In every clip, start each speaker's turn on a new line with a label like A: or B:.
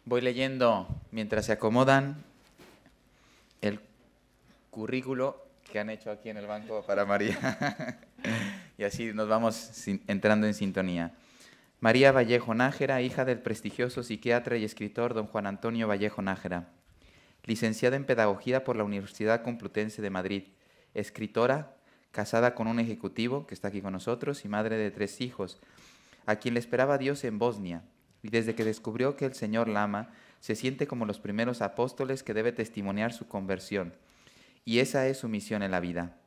A: Voy leyendo, mientras se acomodan, el currículo que han hecho aquí en el banco para María. Y así nos vamos entrando en sintonía. María Vallejo Nájera, hija del prestigioso psiquiatra y escritor don Juan Antonio Vallejo Nájera. Licenciada en Pedagogía por la Universidad Complutense de Madrid. Escritora, casada con un ejecutivo que está aquí con nosotros y madre de 3 hijos, a quien le esperaba Dios en Bosnia. Y desde que descubrió que el Señor la ama, se siente como los primeros apóstoles que debe testimoniar su conversión. Y esa es su misión en la vida.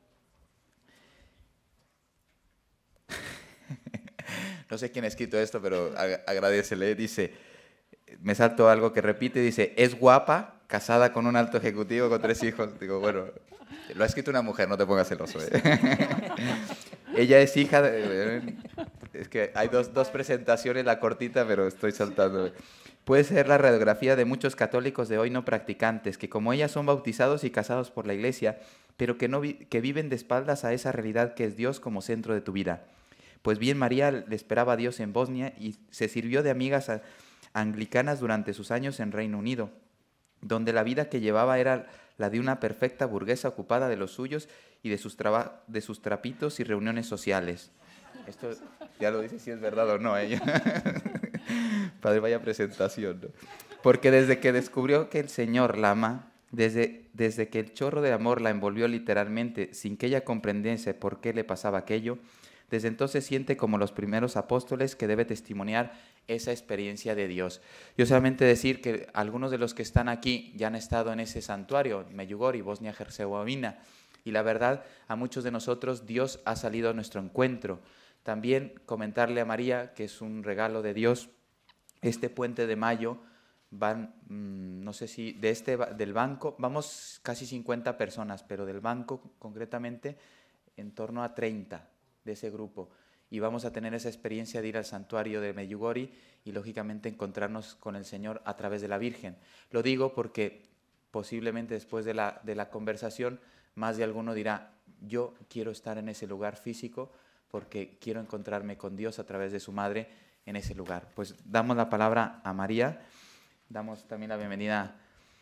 A: No sé quién ha escrito esto, pero agradécele. Dice, me salto algo que repite, dice, es guapa, casada con un alto ejecutivo, con 3 hijos. Digo, bueno, lo ha escrito una mujer, no te pongas celoso. Ella es hija de... Es que hay dos presentaciones, la cortita, pero estoy saltando. Puede ser la radiografía de muchos católicos de hoy no practicantes, que como ella son bautizados y casados por la Iglesia, pero que viven de espaldas a esa realidad que es Dios como centro de tu vida. Pues bien, María le esperaba a Dios en Bosnia y se sirvió de amigas anglicanas durante sus años en Reino Unido, donde la vida que llevaba era la de una perfecta burguesa ocupada de los suyos y de sus trapitos y reuniones sociales. Esto ya lo dice si es verdad o no, ¿eh? Padre, vaya presentación, ¿no? Porque desde que descubrió que el Señor la ama, desde que el chorro de amor la envolvió literalmente, sin que ella comprendiese por qué le pasaba aquello, desde entonces siente como los primeros apóstoles que debe testimoniar esa experiencia de Dios. Yo solamente decir que algunos de los que están aquí ya han estado en ese santuario, Medjugorje, Bosnia-Herzegovina, y la verdad, a muchos de nosotros Dios ha salido a nuestro encuentro. También comentarle a María que es un regalo de Dios. Este puente de mayo van, no sé si del banco, vamos casi 50 personas, pero del banco concretamente en torno a 30 de ese grupo. Y vamos a tener esa experiencia de ir al santuario de Medjugorje y lógicamente encontrarnos con el Señor a través de la Virgen. Lo digo porque posiblemente después de la conversación más de alguno dirá, yo quiero estar en ese lugar físico porque quiero encontrarme con Dios a través de su madre en ese lugar. Pues damos la palabra a María, damos también la bienvenida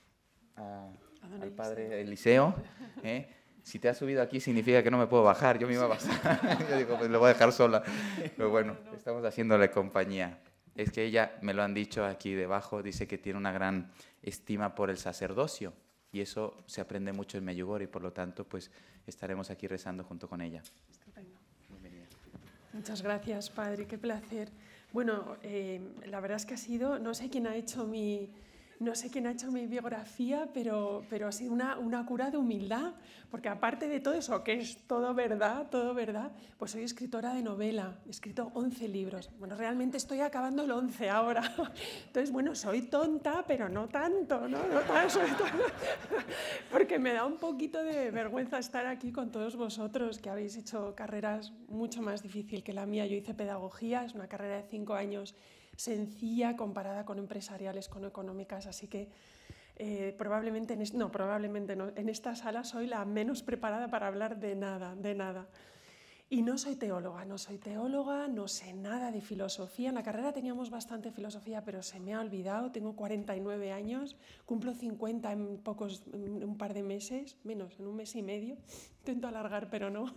A: al padre Eliseo. Si te has subido aquí significa que no me puedo bajar, yo me iba a bajar. Yo digo, pues lo voy a dejar sola. Pero bueno, estamos haciéndole compañía. Es que ella, me lo han dicho aquí debajo, dice que tiene una gran estima por el sacerdocio. Y eso se aprende mucho en Medjugorje y por lo tanto pues estaremos aquí rezando junto con ella.
B: Estupendo. Bienvenida. Muchas gracias, Padre, qué placer. Bueno, la verdad es que ha sido, no sé quién ha hecho mi biografía, pero ha sido una cura de humildad, porque aparte de todo eso, que es todo verdad, pues soy escritora de novela, he escrito 11 libros. Bueno, realmente estoy acabando el 11 ahora. Entonces, bueno, soy tonta, pero no tanto, ¿no? No tanto, porque me da un poquito de vergüenza estar aquí con todos vosotros, que habéis hecho carreras mucho más difíciles que la mía. Yo hice pedagogía, es una carrera de 5 años, sencilla comparada con empresariales, con económicas, así que probablemente en esta sala soy la menos preparada para hablar de nada. Y no soy teóloga, no sé nada de filosofía. En la carrera teníamos bastante filosofía, pero se me ha olvidado. Tengo 49 años, cumplo 50 en un par de meses, menos, en un mes y medio. Intento alargar, pero no.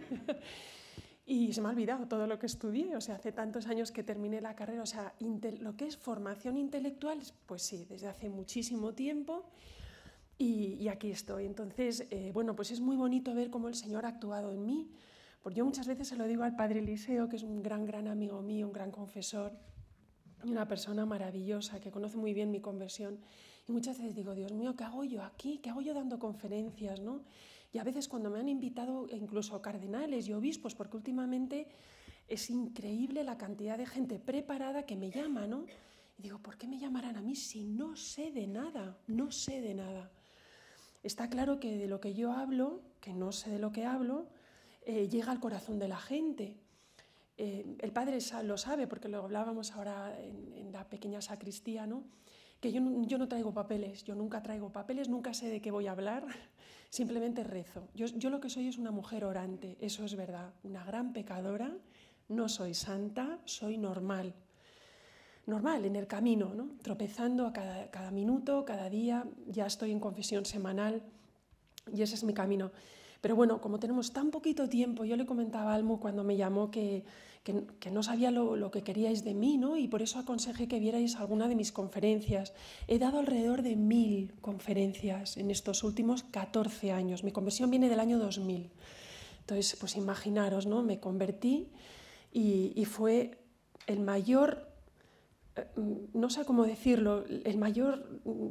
B: Y se me ha olvidado todo lo que estudié, o sea, hace tantos años que terminé la carrera, o sea, lo que es formación intelectual, pues sí, desde hace muchísimo tiempo y aquí estoy. Entonces, bueno, pues es muy bonito ver cómo el Señor ha actuado en mí, porque yo muchas veces se lo digo al Padre Eliseo, que es un gran amigo mío, un gran confesor y una persona maravillosa que conoce muy bien mi conversión, y muchas veces digo, Dios mío, ¿qué hago yo aquí? ¿Qué hago yo dando conferencias, no? Y a veces cuando me han invitado incluso cardenales y obispos, porque últimamente es increíble la cantidad de gente preparada que me llama, ¿no? Y digo, ¿por qué me llamarán a mí si no sé de nada? No sé de nada. Está claro que de lo que yo hablo, que no sé de lo que hablo, llega al corazón de la gente. El padre lo sabe, porque lo hablábamos ahora en la pequeña sacristía, ¿no? Que yo no traigo papeles, yo nunca traigo papeles, nunca sé de qué voy a hablar, simplemente rezo. Yo lo que soy es una mujer orante, eso es verdad, una gran pecadora, no soy santa, soy normal. normal, en el camino, ¿no? Tropezando a cada minuto, cada día. Ya estoy en confesión semanal y ese es mi camino. Pero bueno, como tenemos tan poquito tiempo, yo le comentaba a Almu cuando me llamó que no sabía lo que queríais de mí, ¿no? Y por eso aconsejé que vierais alguna de mis conferencias. He dado alrededor de 1000 conferencias en estos últimos 14 años. Mi conversión viene del año 2000. Entonces, pues imaginaros, ¿no? Me convertí y fue el mayor, no sé cómo decirlo, el mayor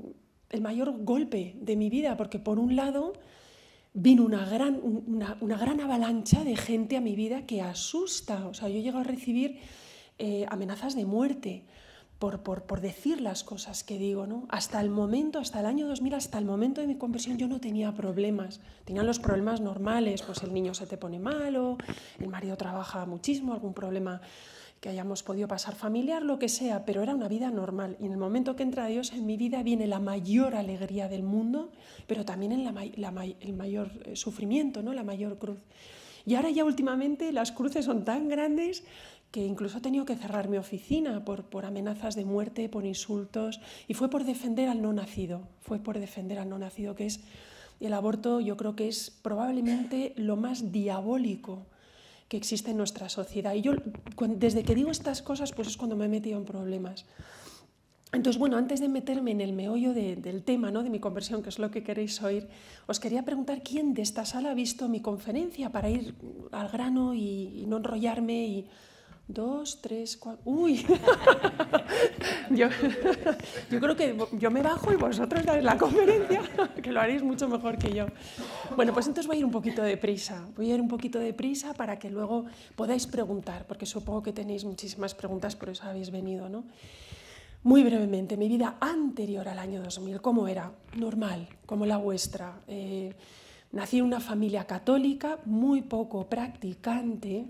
B: golpe de mi vida, porque por un lado vino una gran avalancha de gente a mi vida que asusta. O sea, yo he llegado a recibir amenazas de muerte por decir las cosas que digo, ¿no? Hasta el año 2000, hasta el momento de mi conversión, yo no tenía problemas. Tenía los problemas normales, pues el niño se te pone malo, el marido trabaja muchísimo, algún problema que hayamos podido pasar familiar, lo que sea, pero era una vida normal. Y en el momento que entra Dios en mi vida viene la mayor alegría del mundo, pero también el mayor sufrimiento, ¿no? La mayor cruz. Y ahora ya últimamente las cruces son tan grandes que incluso he tenido que cerrar mi oficina por amenazas de muerte, por insultos, y fue por defender al no nacido, que es el aborto. Yo creo que es probablemente lo más diabólico que existe en nuestra sociedad. Y yo, desde que digo estas cosas, pues es cuando me he metido en problemas. Entonces, bueno, antes de meterme en el meollo del tema, ¿no?, de mi conversión, que es lo que queréis oír, os quería preguntar quién de esta sala ha visto mi conferencia para ir al grano y no enrollarme y... 2, 3, 4... ¡Uy! yo creo que yo me bajo y vosotros dais la conferencia, que lo haréis mucho mejor que yo. Bueno, pues entonces voy a ir un poquito deprisa. Para que luego podáis preguntar, porque supongo que tenéis muchísimas preguntas, por eso habéis venido, ¿no? Muy brevemente, mi vida anterior al año 2000, ¿cómo era? Normal, como la vuestra. Nací en una familia católica, muy poco practicante.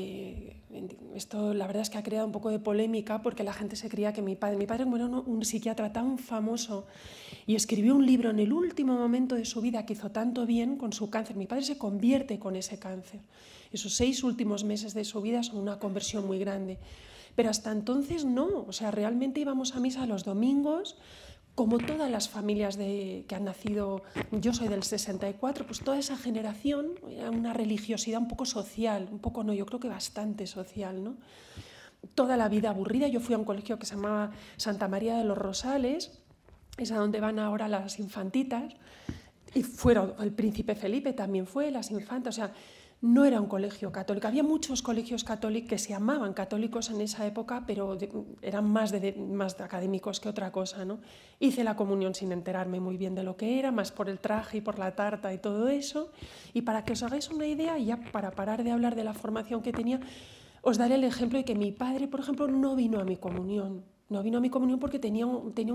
B: Esto la verdad es que ha creado un poco de polémica porque la gente se creía que mi padre como era un psiquiatra tan famoso y escribió un libro en el último momento de su vida que hizo tanto bien con su cáncer. Mi padre se convierte con ese cáncer. Esos 6 últimos meses de su vida son una conversión muy grande. Pero hasta entonces no, o sea, realmente íbamos a misa los domingos, como todas las familias que han nacido, yo soy del 64, pues toda esa generación era una religiosidad un poco social, un poco no, yo creo que bastante social, ¿no? Toda la vida aburrida. Yo fui a un colegio que se llamaba Santa María de los Rosales, es a donde van ahora las infantitas, y fueron, el príncipe Felipe también fue, las infantas, o sea, no era un colegio católico. Había muchos colegios católicos que se llamaban católicos en esa época, pero eran más académicos que otra cosa, ¿no? Hice la comunión sin enterarme muy bien de lo que era, más por el traje y por la tarta y todo eso. Y para que os hagáis una idea, y ya para parar de hablar de la formación que tenía, os daré el ejemplo de que mi padre, por ejemplo, no vino a mi comunión. No vino a mi comunión porque tenía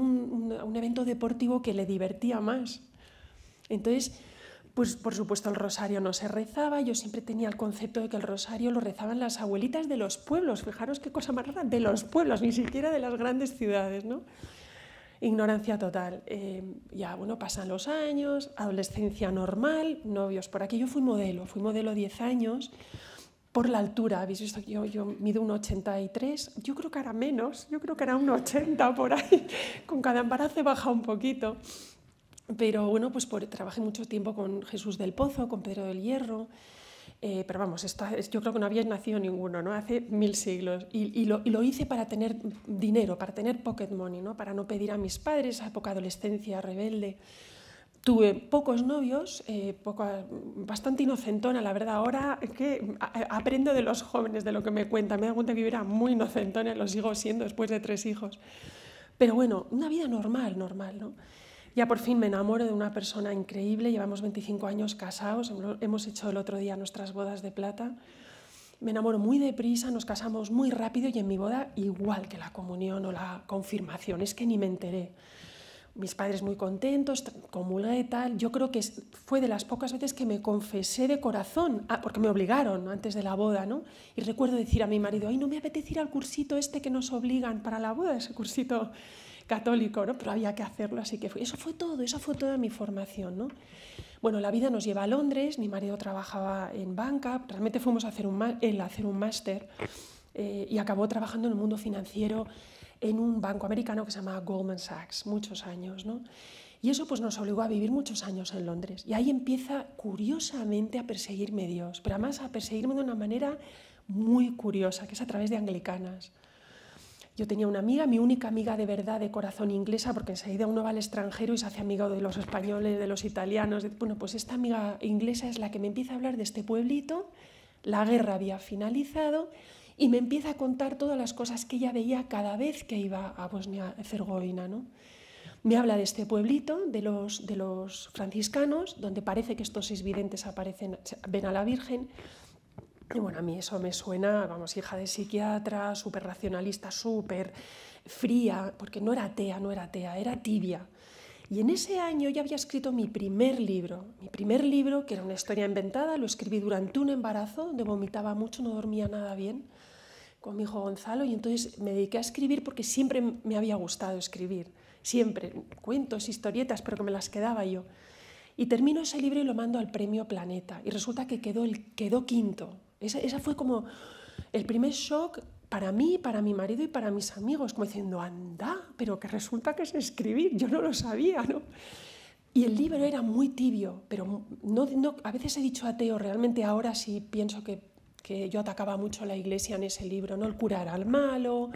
B: un evento deportivo que le divertía más. Entonces, pues por supuesto el rosario no se rezaba. Yo siempre tenía el concepto de que el rosario lo rezaban las abuelitas de los pueblos. Fijaros qué cosa más rara, de los pueblos, ni siquiera de las grandes ciudades, ¿no? Ignorancia total. Ya, bueno, pasan los años, adolescencia normal, novios por aquí. Yo fui modelo 10 años por la altura. Habéis visto que yo mido 1,83, yo creo que era menos, yo creo que era 1,80 por ahí. Con cada embarazo he bajado un poquito. Pero bueno, pues trabajé mucho tiempo con Jesús del Pozo, con Pedro del Hierro, pero vamos, yo creo que no habíais nacido ninguno, ¿no? Hace 1000 siglos. Y lo hice para tener dinero, para tener pocket money, ¿no? Para no pedir a mis padres, esa época de adolescencia rebelde. Tuve pocos novios, bastante inocentona, la verdad. Ahora es que aprendo de los jóvenes, de lo que me cuentan. Me doy cuenta que yo era muy inocentona, lo sigo siendo después de 3 hijos. Pero bueno, una vida normal, ¿no? Ya por fin me enamoro de una persona increíble, llevamos 25 años casados, hemos hecho el otro día nuestras bodas de plata. Me enamoro muy deprisa, nos casamos muy rápido y en mi boda igual que la comunión o la confirmación, es que ni me enteré. Mis padres muy contentos, comulgué y tal. Yo creo que fue de las pocas veces que me confesé de corazón, porque me obligaron antes de la boda, ¿no? Y recuerdo decir a mi marido, ay, no me apetece ir al cursito este que nos obligan para la boda, ese cursito católico, ¿no? Pero había que hacerlo, así que esa fue toda mi formación, ¿no? Bueno, la vida nos lleva a Londres, mi marido trabajaba en banca, realmente fuimos a hacer un máster y acabó trabajando en el mundo financiero en un banco americano que se llamaba Goldman Sachs, muchos años, ¿no? Y eso pues nos obligó a vivir muchos años en Londres. Y ahí empieza, curiosamente, a perseguirme Dios, pero además a perseguirme de una manera muy curiosa, que es a través de anglicanas. Yo tenía una amiga, mi única amiga de verdad, de corazón, inglesa, porque enseguida uno va al extranjero y se hace amigo de los españoles, de los italianos. Bueno, pues esta amiga inglesa es la que me empieza a hablar de este pueblito. La guerra había finalizado y me empieza a contar todas las cosas que ella veía cada vez que iba a Bosnia-Herzegovina, ¿no? Me habla de este pueblito, de los franciscanos, donde parece que estos 6 videntes ven a la Virgen. Y bueno, a mí eso me suena, vamos, hija de psiquiatra, súper racionalista, súper fría, porque no era atea, era tibia. Y en ese año ya había escrito mi primer libro, que era una historia inventada, lo escribí durante un embarazo, donde vomitaba mucho, no dormía nada bien, con mi hijo Gonzalo, y entonces me dediqué a escribir porque siempre me había gustado escribir, siempre, cuentos, historietas, pero que me las quedaba yo. Y termino ese libro y lo mando al Premio Planeta, y resulta que quedó quinto. Esa fue como el primer shock para mí, para mi marido y para mis amigos, como diciendo, anda, pero que resulta que es escribir, yo no lo sabía, ¿no? Y el libro era muy tibio, pero no, a veces he dicho ateo, realmente ahora sí pienso que yo atacaba mucho a la Iglesia en ese libro, ¿no? El cura era el malo,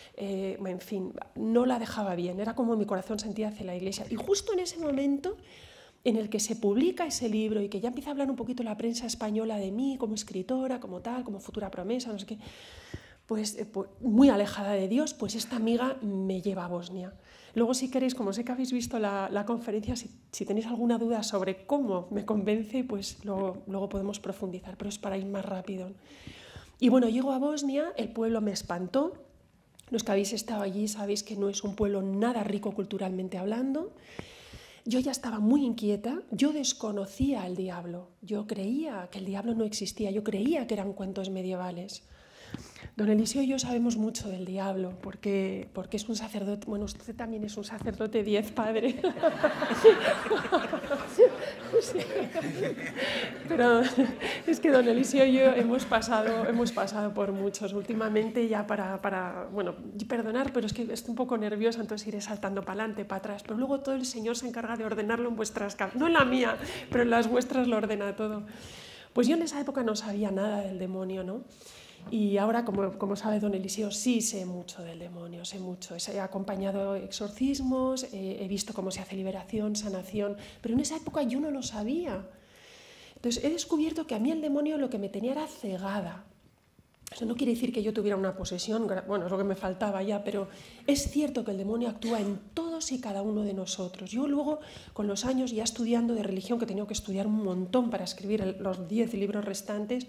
B: en fin, no la dejaba bien, era como mi corazón sentía hacia la Iglesia. Y justo en ese momento en el que se publica ese libro y que ya empieza a hablar un poquito la prensa española de mí como escritora, como tal, como futura promesa, no sé qué, pues muy alejada de Dios, pues esta amiga me lleva a Bosnia. Luego, si queréis, como sé que habéis visto la conferencia, si tenéis alguna duda sobre cómo me convence, pues luego podemos profundizar, pero es para ir más rápido. Y bueno, llego a Bosnia, el pueblo me espantó. Los que habéis estado allí sabéis que no es un pueblo nada rico culturalmente hablando. Yo ya estaba muy inquieta, yo desconocía al diablo, yo creía que el diablo no existía, yo creía que eran cuentos medievales. Don Eliseo y yo sabemos mucho del diablo, porque es un sacerdote, bueno, usted también es un sacerdote 10, padre. Sí. Pero es que don Eliseo y yo hemos pasado por muchos últimamente ya bueno, perdonar, pero es que estoy un poco nerviosa, entonces iré saltando para adelante, para atrás, pero luego todo el Señor se encarga de ordenarlo en vuestras casas, no en la mía, pero en las vuestras lo ordena todo. Pues yo en esa época no sabía nada del demonio, ¿no? Y ahora, como sabe don Eliseo, sí sé mucho del demonio, sé mucho. He acompañado exorcismos, he visto cómo se hace liberación, sanación, pero en esa época yo no lo sabía. Entonces he descubierto que a mí el demonio lo que me tenía era cegada. Eso no quiere decir que yo tuviera una posesión, bueno, es lo que me faltaba ya, pero es cierto que el demonio actúa en todos y cada uno de nosotros. Yo luego, con los años, ya estudiando de religión, que he tenido que estudiar un montón para escribir los 10 libros restantes,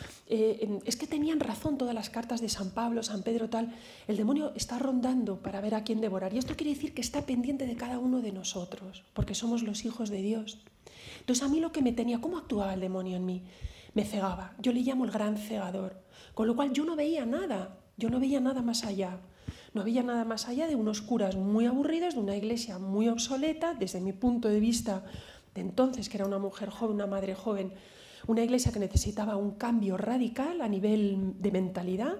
B: es que tenían razón todas las cartas de San Pablo, San Pedro, tal. El demonio está rondando para ver a quién devorar. Y esto quiere decir que está pendiente de cada uno de nosotros, porque somos los hijos de Dios. Entonces a mí lo que me tenía, ¿cómo actuaba el demonio en mí? Me cegaba. Yo le llamo el gran cegador. Con lo cual yo no veía nada más allá. No veía nada más allá de unos curas muy aburridos, de una iglesia muy obsoleta, desde mi punto de vista de entonces, que era una mujer joven, una madre joven, una iglesia que necesitaba un cambio radical a nivel de mentalidad.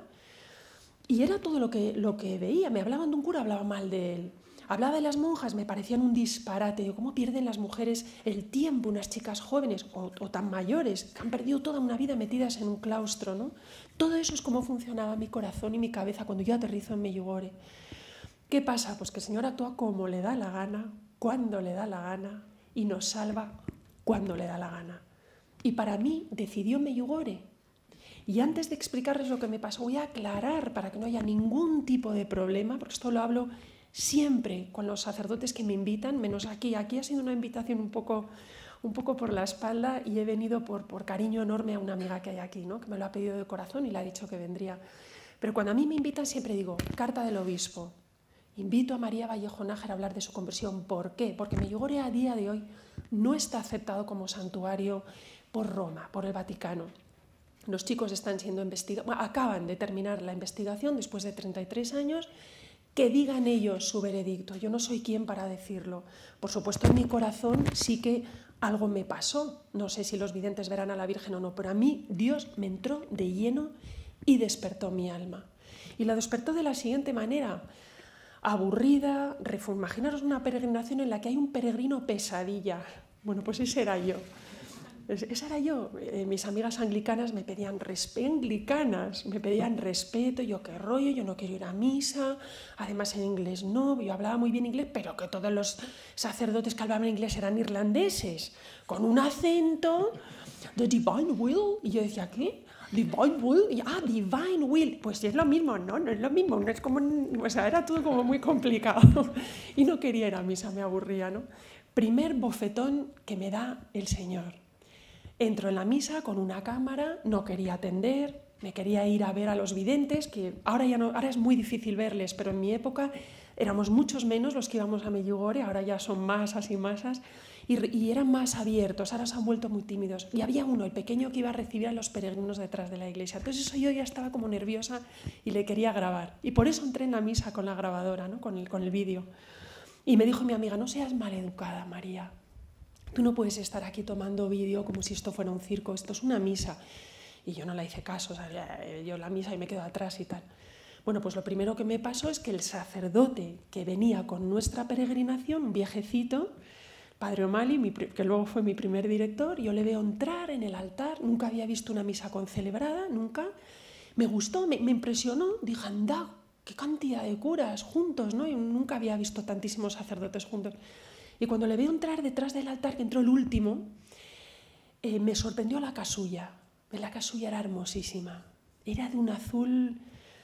B: Y era todo lo que veía. Me hablaban de un cura, hablaba mal de él. Hablaba de las monjas, me parecían un disparate. Digo, ¿cómo pierden las mujeres el tiempo, unas chicas jóvenes o tan mayores, que han perdido toda una vida metidas en un claustro, ¿no? Todo eso es cómo funcionaba mi corazón y mi cabeza cuando yo aterrizo en Medjugorje. ¿Qué pasa? Pues que el Señor actúa como le da la gana, cuando le da la gana, y nos salva cuando le da la gana. Y para mí decidió Medjugorje. Y antes de explicarles lo que me pasó, voy a aclarar para que no haya ningún tipo de problema, porque esto lo hablo siempre con los sacerdotes que me invitan, menos aquí. Aquí ha sido una invitación un poco por la espalda y he venido por cariño enorme a una amiga que hay aquí, ¿no? Que me lo ha pedido de corazón y le ha dicho que vendría. Pero cuando a mí me invitan siempre digo, carta del obispo. Invito a María Vallejo Nájera a hablar de su conversión. ¿Por qué? Porque Medjugorje a día de hoy no está aceptado como santuario por Roma, por el Vaticano. Los chicos están siendo investigados, acaban de terminar la investigación después de 33 años, que digan ellos su veredicto. Yo no soy quien para decirlo. Por supuesto, en mi corazón sí que algo me pasó. No sé si los videntes verán a la Virgen o no, pero a mí Dios me entró de lleno y despertó mi alma. Y la despertó de la siguiente manera. aburrida. Imaginaros una peregrinación en la que hay un peregrino pesadilla. Bueno, pues ese era yo. Esa era yo. Mis amigas anglicanas me pedían respeto, yo qué rollo, yo no quiero ir a misa, además en inglés no, yo hablaba muy bien inglés, pero que todos los sacerdotes que hablaban inglés eran irlandeses, con un acento, the divine will, y yo decía, ¿qué? Divine will, divine will, pues es lo mismo, no es lo mismo, no es como, o sea, era todo como muy complicado, y no quería ir a misa, me aburría, ¿no? Primer bofetón que me da el Señor. Entro en la misa con una cámara, no quería atender, me quería ir a ver a los videntes, que ahora es muy difícil verles, pero en mi época éramos muchos menos los que íbamos a Medjugorje, ahora ya son masas y masas, y eran más abiertos, ahora se han vuelto muy tímidos. Y había uno, el pequeño, que iba a recibir a los peregrinos detrás de la iglesia. Entonces eso yo ya estaba como nerviosa y le quería grabar. Y por eso entré en la misa con la grabadora, ¿no? con el vídeo. Y me dijo mi amiga, no seas maleducada, María. Tú no puedes estar aquí tomando vídeo como si esto fuera un circo, esto es una misa. Y yo no le hice caso, o sea, yo la misa y me quedo atrás y tal. Bueno, pues lo primero que me pasó es que el sacerdote que venía con nuestra peregrinación, un viejecito, Padre O'Malley, que luego fue mi primer director, yo le veo entrar en el altar, nunca había visto una misa concelebrada, nunca. Me gustó, me impresionó, dije, anda, qué cantidad de curas juntos, ¿no? Yo nunca había visto tantísimos sacerdotes juntos. Y cuando le veo entrar detrás del altar, que entró el último, me sorprendió la casulla. La casulla era hermosísima. Era de un azul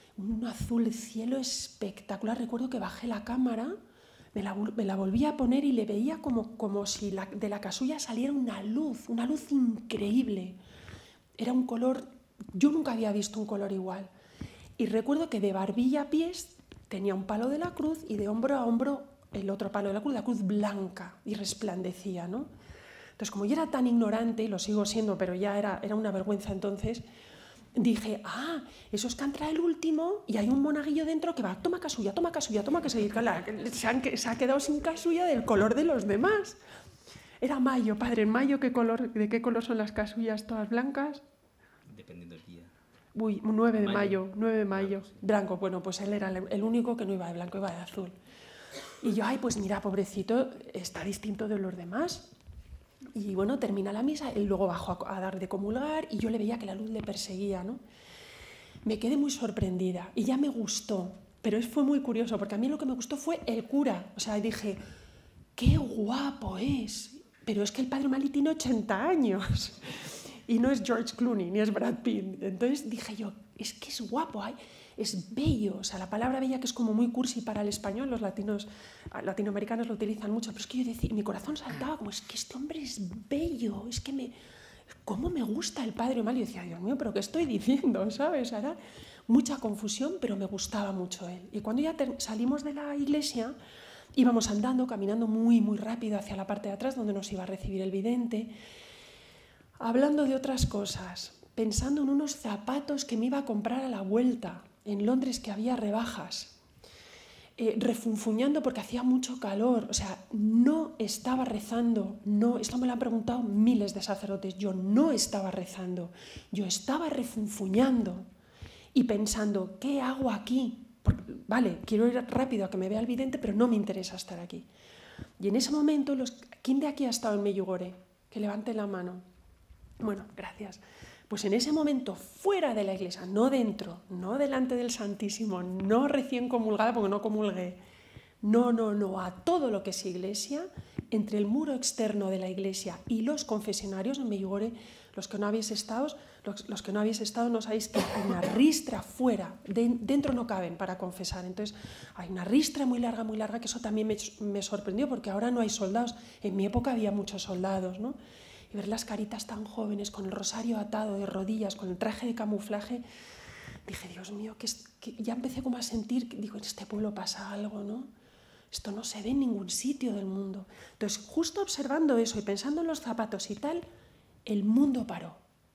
B: cielo espectacular. Recuerdo que bajé la cámara, me la volví a poner y le veía como si de la casulla saliera una luz increíble. Era un color, yo nunca había visto un color igual. Y recuerdo que de barbilla a pies tenía un palo de la cruz y de hombro a hombro el otro palo de la cruz blanca, y resplandecía, ¿no? Entonces, como yo era tan ignorante, y lo sigo siendo, pero ya era una vergüenza entonces, dije, eso es que entra el último y hay un monaguillo dentro que va, toma casulla, y claro, se ha quedado sin casulla del color de los demás. Era mayo, padre, en mayo, ¿de qué color son las casullas todas blancas?
C: Dependiendo del día.
B: 9 de mayo. Blanco, bueno, pues él era el único que no iba de blanco, iba de azul. Y yo, pues mira, pobrecito, está distinto de los demás. Y bueno, termina la misa, él luego bajó a dar de comulgar y yo le veía que la luz le perseguía, ¿no? Me quedé muy sorprendida y ya me gustó, pero fue muy curioso porque a mí lo que me gustó fue el cura. O sea, dije, qué guapo es, pero es que el padre O'Malley tiene 80 años y no es George Clooney ni es Brad Pitt. Entonces dije yo, es que es guapo, es bello, o sea, la palabra bella, que es como muy cursi para el español, los latinoamericanos lo utilizan mucho, pero es que yo decía, mi corazón saltaba como, es que este hombre es bello, es que cómo me gusta el padre O'Malley. Yo decía, Dios mío, pero ¿qué estoy diciendo? ¿Sabes? Era mucha confusión, pero me gustaba mucho él. Y cuando ya salimos de la iglesia, íbamos caminando muy, muy rápido hacia la parte de atrás, donde nos iba a recibir el vidente, hablando de otras cosas, pensando en unos zapatos que me iba a comprar a la vuelta, en Londres, que había rebajas, refunfuñando porque hacía mucho calor. O sea, no estaba rezando, no, esto me lo han preguntado miles de sacerdotes, yo no estaba rezando, yo estaba refunfuñando y pensando, ¿qué hago aquí? Porque, vale, quiero ir rápido a que me vea el vidente, pero no me interesa estar aquí. Y en ese momento, ¿quién de aquí ha estado en Medjugorje? Que levante la mano. Bueno, gracias. Pues en ese momento, fuera de la iglesia, no dentro, no delante del Santísimo, no recién comulgada porque no comulgué, no, a todo lo que es iglesia, entre el muro externo de la iglesia y los confesionarios en Medjugorje, los que no habéis estado no sabéis que hay una ristra fuera, dentro no caben para confesar, entonces hay una ristra muy larga, que eso también me sorprendió porque ahora no hay soldados, en mi época había muchos soldados, ¿no? Y ver las caritas tan jóvenes, con el rosario atado de rodillas, con el traje de camuflaje, dije, Dios mío, que ya empecé como a sentir, digo, en este pueblo pasa algo, ¿no? Esto no se ve en ningún sitio del mundo. Entonces, justo observando eso y pensando en los zapatos y tal, el mundo paró.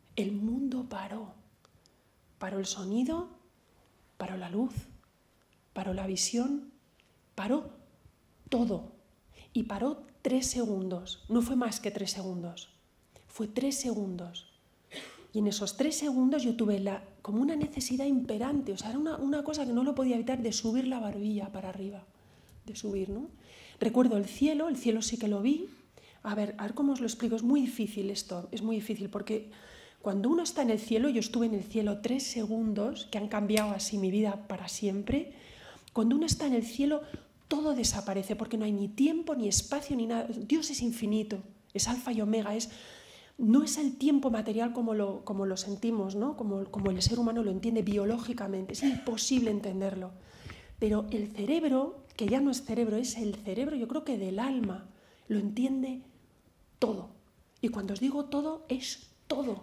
B: Paró el sonido, paró la luz, paró la visión, paró todo. Y paró 3 segundos, no fue más que 3 segundos. Fue 3 segundos. Y en esos 3 segundos yo tuve como una necesidad imperante, o sea, era una cosa que no lo podía evitar, de subir la barbilla para arriba. de subir, ¿no? Recuerdo el cielo sí que lo vi. A ver cómo os lo explico, es muy difícil esto, es muy difícil porque cuando uno está en el cielo, yo estuve en el cielo 3 segundos, que han cambiado así mi vida para siempre. Cuando uno está en el cielo, todo desaparece porque no hay ni tiempo, ni espacio, ni nada. Dios es infinito, es alfa y omega, no es el tiempo material como lo sentimos, ¿no? Como el ser humano lo entiende biológicamente, es imposible entenderlo. Pero el cerebro, que ya no es cerebro, es el cerebro, yo creo que del alma, lo entiende todo. Y cuando os digo todo, es todo.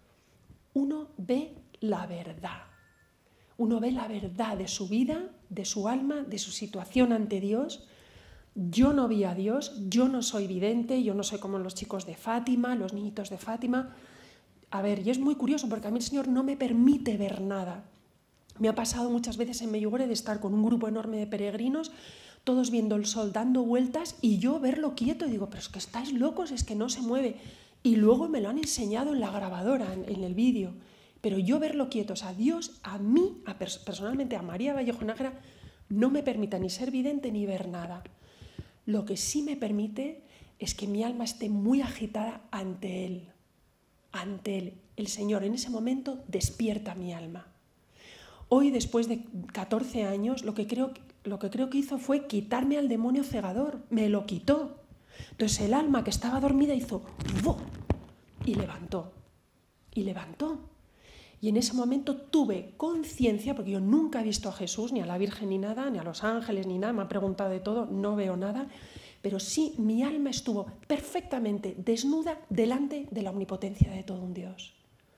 B: Uno ve la verdad. Uno ve la verdad de su vida, de su alma, de su situación ante Dios. Yo no vi a Dios, yo no soy vidente, yo no soy como los chicos de Fátima, los niñitos de Fátima. A ver, y es muy curioso porque a mí el Señor no me permite ver nada. Me ha pasado muchas veces en Medjugorje de estar con un grupo enorme de peregrinos, todos viendo el sol dando vueltas y yo verlo quieto y digo, pero es que estáis locos, es que no se mueve. Y luego me lo han enseñado en la grabadora, en el vídeo. Pero yo verlo quieto, o sea, Dios a mí, personalmente a María Vallejo Nájera, no me permite ni ser vidente ni ver nada. Lo que sí me permite es que mi alma esté muy agitada ante Él. Ante Él. El Señor en ese momento despierta mi alma. Hoy, después de 14 años, lo que creo que hizo fue quitarme al demonio cegador. Me lo quitó. Entonces el alma que estaba dormida hizo ¡vo! Y levantó. Y levantó. Y en ese momento tuve conciencia, porque yo nunca he visto a Jesús, ni a la Virgen, ni nada, ni a los ángeles, ni nada, me han preguntado de todo, no veo nada, pero sí mi alma estuvo perfectamente desnuda delante de la omnipotencia de todo un Dios.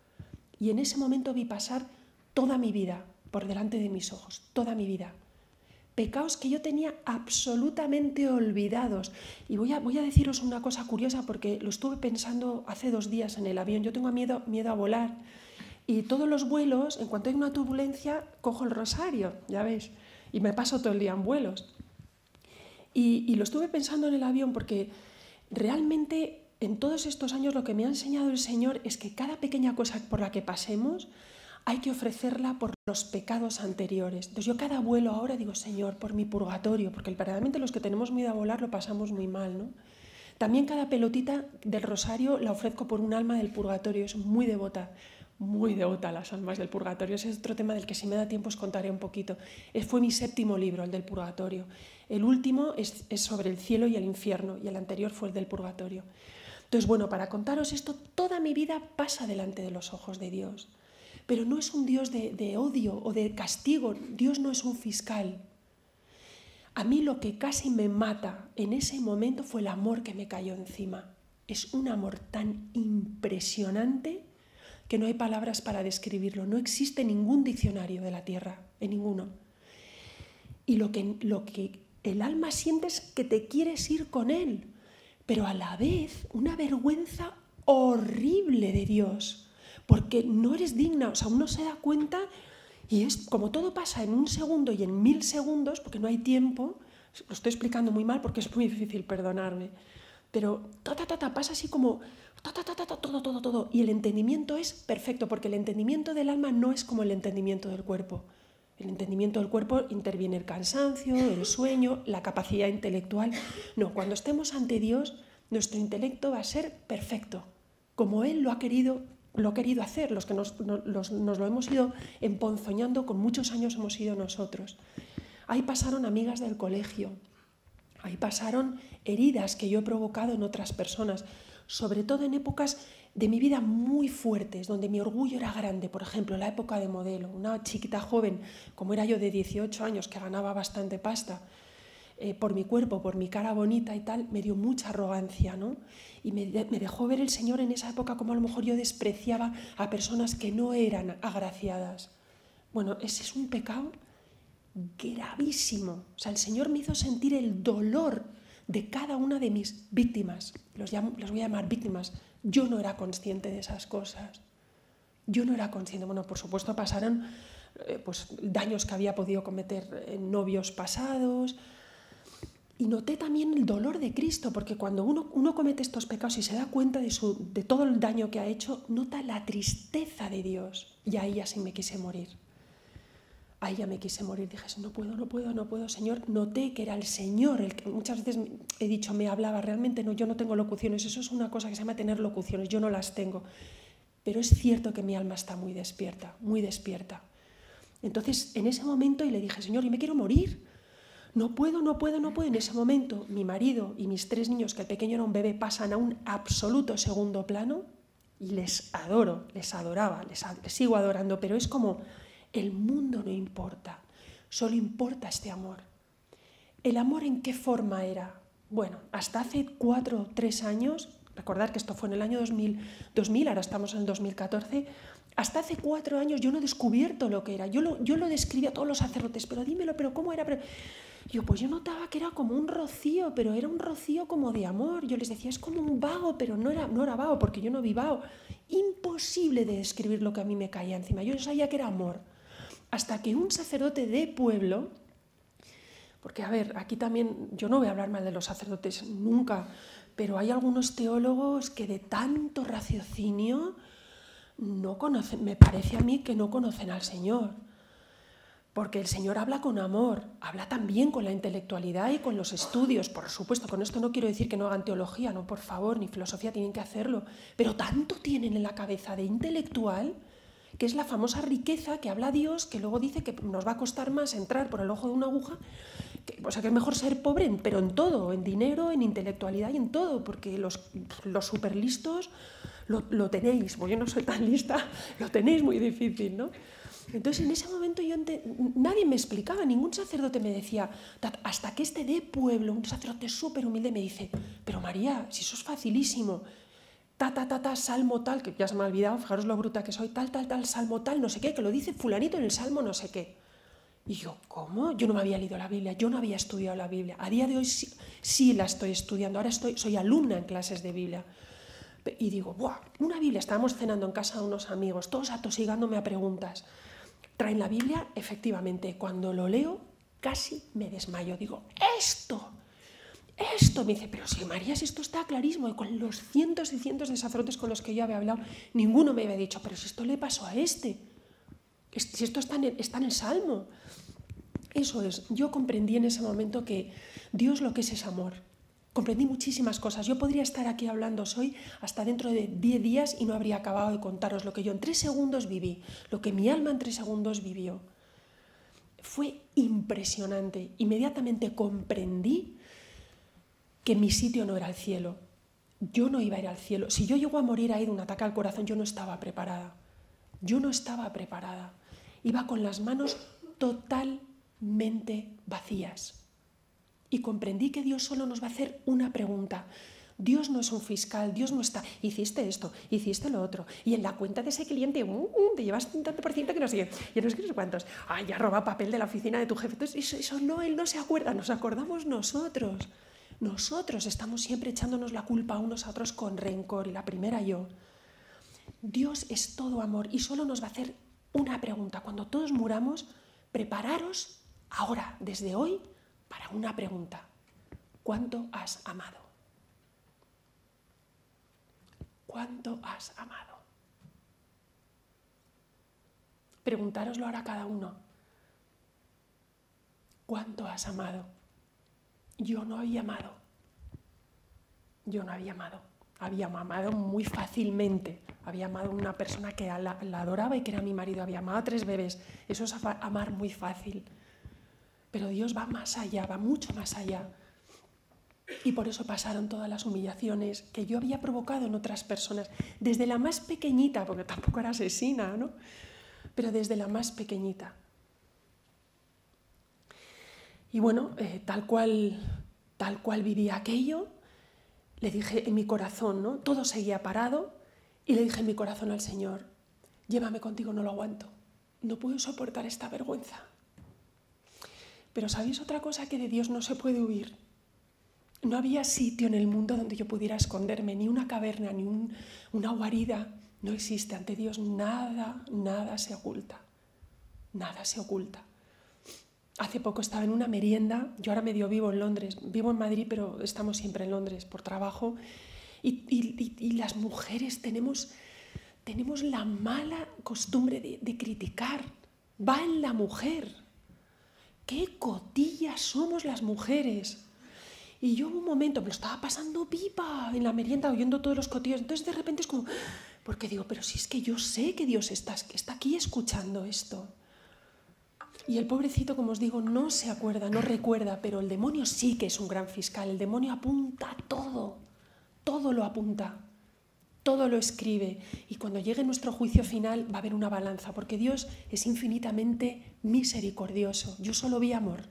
B: Y en ese momento vi pasar toda mi vida por delante de mis ojos, toda mi vida. Pecados que yo tenía absolutamente olvidados. Y voy a deciros una cosa curiosa porque lo estuve pensando hace 2 días en el avión. Yo tengo miedo a volar. Y todos los vuelos, en cuanto hay una turbulencia, cojo el rosario, ya veis, y me paso todo el día en vuelos. Y lo estuve pensando en el avión porque realmente en todos estos años lo que me ha enseñado el Señor es que cada pequeña cosa por la que pasemos hay que ofrecerla por los pecados anteriores. Entonces yo cada vuelo ahora digo, Señor, por mi purgatorio, porque verdaderamente los que tenemos miedo a volar lo pasamos muy mal, ¿no? También cada pelotita del rosario la ofrezco por un alma del purgatorio, es muy devota a las almas del purgatorio. Ese es otro tema del que si me da tiempo os contaré un poquito. Fue mi 7º libro, el del purgatorio. El último es sobre el cielo y el infierno y el anterior fue el del purgatorio. Entonces, bueno, para contaros esto, toda mi vida pasa delante de los ojos de Dios. Pero no es un Dios de odio o de castigo. Dios no es un fiscal. A mí lo que casi me mata en ese momento fue el amor que me cayó encima. Es un amor tan impresionante que no hay palabras para describirlo. No existe ningún diccionario de la tierra, en ninguno. Y lo que el alma siente es que te quieres ir con Él, pero a la vez una vergüenza horrible de Dios, porque no eres digna. O sea, uno se da cuenta y es como todo pasa en 1 segundo y en 1000 segundos, porque no hay tiempo. Lo estoy explicando muy mal porque es muy difícil, perdonarme. Pero pasa así como todo. Y el entendimiento es perfecto, porque el entendimiento del alma no es como el entendimiento del cuerpo. El entendimiento del cuerpo interviene el cansancio, el sueño, la capacidad intelectual. No, cuando estemos ante Dios, nuestro intelecto va a ser perfecto, como Él lo ha querido hacer. Los que nos lo hemos ido emponzoñando, con muchos años hemos sido nosotros. Ahí pasaron amigas del colegio. Ahí pasaron heridas que yo he provocado en otras personas, sobre todo en épocas de mi vida muy fuertes, donde mi orgullo era grande. Por ejemplo, la época de modelo, una chiquita joven, como era yo de 18 años, que ganaba bastante pasta, por mi cuerpo, por mi cara bonita y tal, me dio mucha arrogancia, ¿no? Y me dejó ver el Señor en esa época como a lo mejor yo despreciaba a personas que no eran agraciadas. Bueno, ese es un pecado gravísimo. O sea, el Señor me hizo sentir el dolor de cada una de mis víctimas. Los voy a llamar víctimas. Yo no era consciente de esas cosas. Yo no era consciente. Bueno, por supuesto pasaron daños que había podido cometer en novios pasados. Y noté también el dolor de Cristo, porque cuando uno comete estos pecados y se da cuenta de todo el daño que ha hecho, nota la tristeza de Dios. Y ahí ya sí me quise morir. Ahí ya me quise morir, dije, no puedo, Señor. Noté que era el Señor el que muchas veces he dicho, me hablaba, realmente no, yo no tengo locuciones, eso es una cosa que se llama tener locuciones, yo no las tengo. Pero es cierto que mi alma está muy despierta, muy despierta. Entonces, en ese momento, y le dije, Señor, yo me quiero morir. No puedo. En ese momento, mi marido y mis 3 niños, que el pequeño era un bebé, pasan a un absoluto segundo plano y les adoro, les adoraba, les sigo adorando, pero es como... El mundo no importa, solo importa este amor. ¿El amor en qué forma era? Bueno, hasta hace 4 o 3 años, recordar que esto fue en el año 2000, ahora estamos en el 2014, hasta hace 4 años yo no he descubierto lo que era. Yo lo describía a todos los sacerdotes, pero dímelo, pero ¿cómo era? Pues yo notaba que era como un rocío, pero era un rocío como de amor. Yo les decía, es como un vago, pero no era vago, porque yo no vi vago. Imposible de describir lo que a mí me caía encima. Yo sabía que era amor. Hasta que un sacerdote de pueblo, porque a ver, aquí también, yo no voy a hablar mal de los sacerdotes nunca, pero hay algunos teólogos que de tanto raciocinio no conocen, me parece a mí que no conocen al Señor. Porque el Señor habla con amor, habla también con la intelectualidad y con los estudios. Por supuesto, con esto no quiero decir que no hagan teología, no, por favor, ni filosofía, tienen que hacerlo. Pero tanto tienen en la cabeza de intelectual, que es la famosa riqueza que habla Dios, que luego dice que nos va a costar más entrar por el ojo de una aguja, o sea que es mejor ser pobre, pero en todo, en dinero, en intelectualidad y en todo, porque los superlistos lo tenéis, pues yo no soy tan lista, lo tenéis muy difícil, ¿no? Entonces en ese momento nadie me explicaba, ningún sacerdote me decía, hasta que este de pueblo, un sacerdote súper humilde me dice, pero María, si eso es facilísimo, salmo tal, que ya se me ha olvidado, fijaros lo bruta que soy, tal, salmo tal, no sé qué, que lo dice fulanito en el salmo no sé qué. Y yo, ¿cómo? Yo no me había leído la Biblia, yo no había estudiado la Biblia. A día de hoy sí la estoy estudiando, ahora soy alumna en clases de Biblia. Y digo, ¡buah! Una Biblia, estábamos cenando en casa de unos amigos, todos atosigándome a preguntas. ¿Traen la Biblia? Efectivamente, cuando lo leo casi me desmayo. Digo, ¡esto! Me dice, pero si María, si esto está clarísimo, y con los cientos y cientos de sacerdotes con los que yo había hablado, ninguno me había dicho, pero si esto le pasó a si esto está en el Salmo. Eso es, yo comprendí en ese momento que Dios lo que es amor. Comprendí muchísimas cosas. Yo podría estar aquí hablando hoy hasta dentro de 10 días y no habría acabado de contaros lo que yo en 3 segundos viví, lo que mi alma en 3 segundos vivió. Fue impresionante. Inmediatamente comprendí que mi sitio no era el cielo. Yo no iba a ir al cielo. Si yo llego a morir ahí de un ataque al corazón, yo no estaba preparada. Iba con las manos totalmente vacías. Y comprendí que Dios solo nos va a hacer una pregunta. Dios no es un fiscal, Dios no está, hiciste esto, hiciste lo otro, y en la cuenta de ese cliente te llevas un tanto por ciento que no sé qué, y no sé cuántos, ya roba papel de la oficina de tu jefe. Entonces eso no, él no se acuerda, nos acordamos nosotros. Nosotros estamos siempre echándonos la culpa a unos a otros con rencor, y la primera yo. Dios es todo amor y solo nos va a hacer una pregunta. Cuando todos muramos, prepararos ahora, desde hoy, para una pregunta. ¿Cuánto has amado? ¿Cuánto has amado? Preguntároslo ahora a cada uno. ¿Cuánto has amado? Yo no había amado. Había amado muy fácilmente. Había amado a una persona que la adoraba y que era mi marido. Había amado a 3 bebés. Eso es amar muy fácil. Pero Dios va más allá, va mucho más allá. Y por eso pasaron todas las humillaciones que yo había provocado en otras personas. Desde la más pequeñita, porque tampoco era asesina, ¿no? Pero desde la más pequeñita. Y bueno, tal cual viví aquello, le dije en mi corazón, ¿no? Todo seguía parado, y le dije en mi corazón al Señor, llévame contigo, no lo aguanto, no puedo soportar esta vergüenza. Pero ¿sabéis otra cosa? Que de Dios no se puede huir. No había sitio en el mundo donde yo pudiera esconderme, ni una caverna, ni una guarida. No existe. Ante Dios nada se oculta. Nada se oculta. Hace poco estaba en una merienda, yo ahora medio vivo en Londres, vivo en Madrid, pero estamos siempre en Londres por trabajo, y las mujeres tenemos la mala costumbre de criticar. va en la mujer. ¡Qué cotillas somos las mujeres! Y yo un momento me lo estaba pasando pipa en la merienda, oyendo todos los cotillos. Entonces de repente es como, porque digo, pero si es que yo sé que Dios está aquí escuchando esto. Y el pobrecito, como os digo, no se acuerda, no recuerda, pero el demonio sí que es un gran fiscal. El demonio apunta todo, todo lo apunta, todo lo escribe. Y cuando llegue nuestro juicio final va a haber una balanza, porque Dios es infinitamente misericordioso. Yo solo vi amor,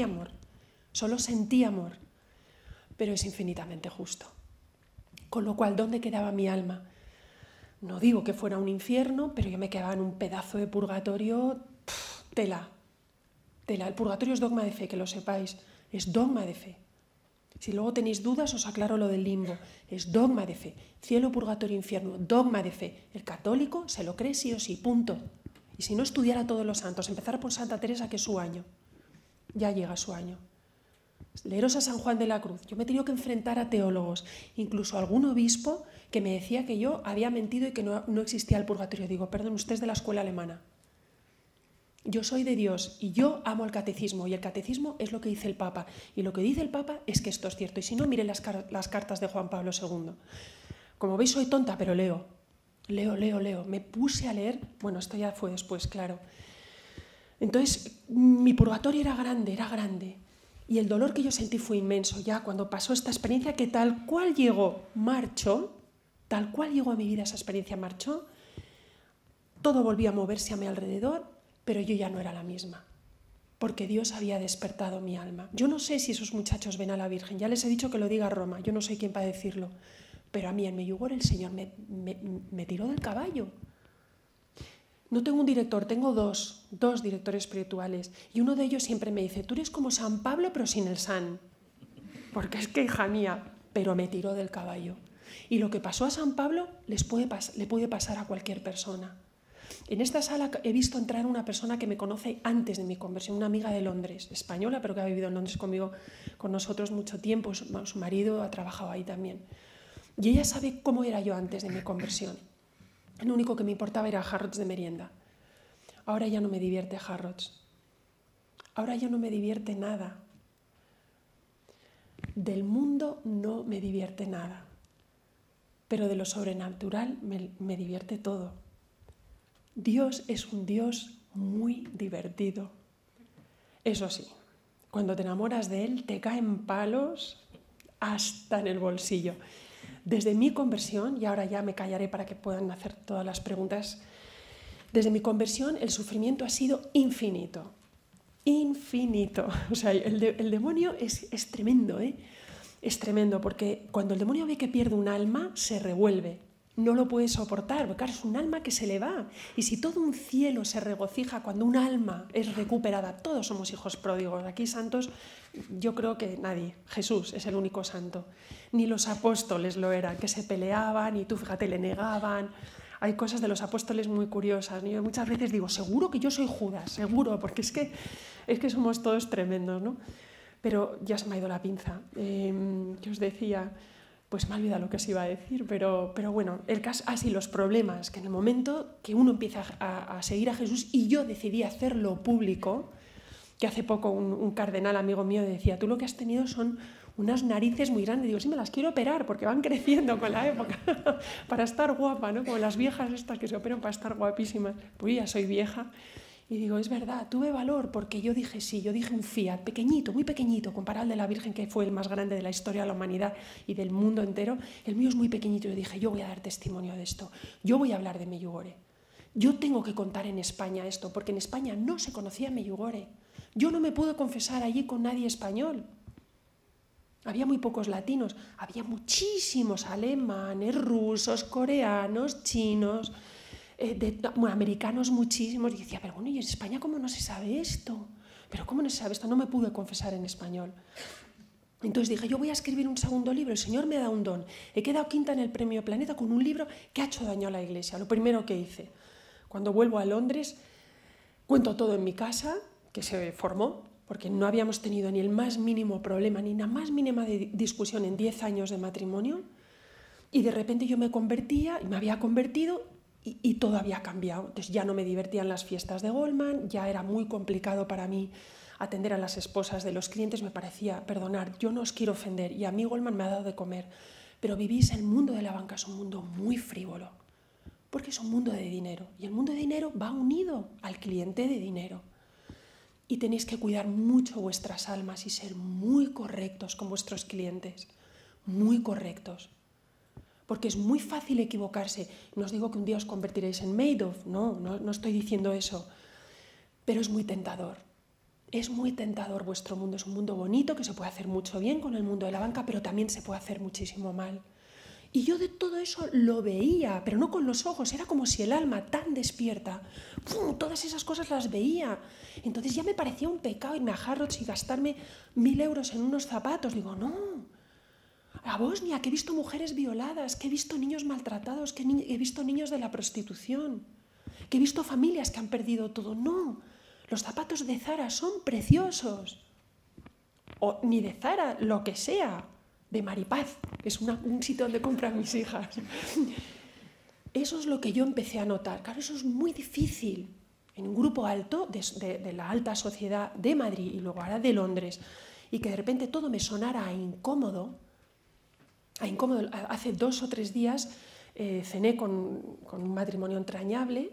B: solo sentí amor, pero es infinitamente justo. Con lo cual, ¿dónde quedaba mi alma? No digo que fuera un infierno, pero yo me quedaba en un pedazo de purgatorio, tela. El purgatorio es dogma de fe, que lo sepáis, es dogma de fe. Si luego tenéis dudas, os aclaro lo del limbo. Es dogma de fe. Cielo, purgatorio, infierno, dogma de fe. El católico se lo cree sí o sí, punto. Y si no, estudiar a todos los santos, empezar por Santa Teresa, que es su año. Ya llega su año. Leeros a San Juan de la Cruz. Yo me he tenido que enfrentar a teólogos, incluso a algún obispo que me decía que yo había mentido y que no existía el purgatorio. Digo, perdón, usted es de la escuela alemana. Yo soy de Dios y yo amo el catecismo, y el catecismo es lo que dice el Papa, y lo que dice el Papa es que esto es cierto, y si no, miren las cartas de Juan Pablo II. Como veis, soy tonta, pero leo. Me puse a leer, bueno, esto ya fue después, claro. Entonces, mi purgatorio era grande, y el dolor que yo sentí fue inmenso. Ya cuando pasó esta experiencia, que tal cual llegó a mi vida esa experiencia, marchó, todo volvía a moverse a mi alrededor, pero yo ya no era la misma, porque Dios había despertado mi alma. Yo no sé si esos muchachos ven a la Virgen, ya les he dicho que lo diga Roma, yo no soy quien para decirlo, pero a mí en Medjugorje el Señor me tiró del caballo. No tengo un director, tengo dos directores espirituales, y uno de ellos siempre me dice, tú eres como San Pablo pero sin el San, porque es que, hija mía, pero me tiró del caballo. Y lo que pasó a San Pablo le puede pasar a cualquier persona. En esta sala he visto entrar una persona que me conoce antes de mi conversión, una amiga de Londres, española, pero que ha vivido en Londres con nosotros mucho tiempo. Su marido ha trabajado ahí también. Y ella sabe cómo era yo antes de mi conversión. Lo único que me importaba era Harrods de merienda. Ahora ya no me divierte Harrods. Ahora ya no me divierte nada. Del mundo no me divierte nada. Pero de lo sobrenatural me divierte todo. Dios es un Dios muy divertido. Eso sí, cuando te enamoras de Él te caen palos hasta en el bolsillo. Desde mi conversión, y ahora ya me callaré para que puedan hacer todas las preguntas, desde mi conversión el sufrimiento ha sido infinito. Infinito. O sea, el demonio es tremendo, ¿eh? Es tremendo, porque cuando el demonio ve que pierde un alma, se revuelve. No lo puede soportar, porque claro, es un alma que se le va. Y si todo un cielo se regocija cuando un alma es recuperada, todos somos hijos pródigos. Aquí santos, yo creo que nadie. Jesús es el único santo. Ni los apóstoles lo eran, que se peleaban y tú, fíjate, le negaban. Hay cosas de los apóstoles muy curiosas. Yo muchas veces digo, seguro que yo soy Judas, seguro, porque es que somos todos tremendos, ¿no? Pero ya se me ha ido la pinza. ¿Qué os decía? Pues me ha olvidado lo que os iba a decir, pero bueno, el caso, así los problemas, que en el momento que uno empieza a seguir a Jesús, y yo decidí hacerlo público, que hace poco un cardenal amigo mío decía, tú lo que has tenido son unas narices muy grandes. Digo, sí, me las quiero operar porque van creciendo con la época para estar guapa, ¿no? Como las viejas estas que se operan para estar guapísimas. Pues ya soy vieja. Y digo, es verdad, tuve valor porque yo dije sí, yo dije un fiat pequeñito, muy pequeñito, comparado al de la Virgen, que fue el más grande de la historia de la humanidad y del mundo entero. El mío es muy pequeñito. Yo dije, yo voy a dar testimonio de esto, yo voy a hablar de Medjugorje. Yo tengo que contar en España esto, porque en España no se conocía Medjugorje. Yo no me pude confesar allí con nadie español. Había muy pocos latinos, había muchísimos alemanes, rusos, coreanos, chinos, americanos muchísimos. Y decía, pero bueno, ¿y en España cómo no se sabe esto? ¿Pero cómo no se sabe esto? No me pude confesar en español. Entonces dije, yo voy a escribir un segundo libro, el Señor me da un don. He quedado quinta en el Premio Planeta con un libro que ha hecho daño a la Iglesia. Lo primero que hice, cuando vuelvo a Londres, cuento todo en mi casa, que se formó, porque no habíamos tenido ni el más mínimo problema, ni la más mínima discusión en 10 años de matrimonio, y de repente yo me convertía, y me había convertido, y todo había cambiado. Entonces ya no me divertían las fiestas de Goldman, ya era muy complicado para mí atender a las esposas de los clientes. Me parecía, perdonar, yo no os quiero ofender y a mí Goldman me ha dado de comer, pero vivís el mundo de la banca, es un mundo muy frívolo, porque es un mundo de dinero y el mundo de dinero va unido al cliente de dinero. Y tenéis que cuidar mucho vuestras almas y ser muy correctos con vuestros clientes, muy correctos. Porque es muy fácil equivocarse. No os digo que un día os convertiréis en Madoff, no estoy diciendo eso, pero es muy tentador. Es muy tentador vuestro mundo, es un mundo bonito que se puede hacer mucho bien con el mundo de la banca, pero también se puede hacer muchísimo mal. Y yo de todo eso lo veía, pero no con los ojos, era como si el alma tan despierta, ¡pum!, todas esas cosas las veía. Entonces ya me parecía un pecado irme a Harrods y gastarme 1.000 euros en unos zapatos. Digo, no, a Bosnia, que he visto mujeres violadas, que he visto niños maltratados, que he visto niños de la prostitución, que he visto familias que han perdido todo. No, los zapatos de Zara son preciosos. O ni de Zara, lo que sea. De Maripaz, que es un sitio donde compran mis hijas. Eso es lo que yo empecé a notar. Claro, eso es muy difícil en un grupo alto de la alta sociedad de Madrid y luego ahora de Londres, y que de repente todo me sonara a incómodo. Hace 2 o 3 días cené con un matrimonio entrañable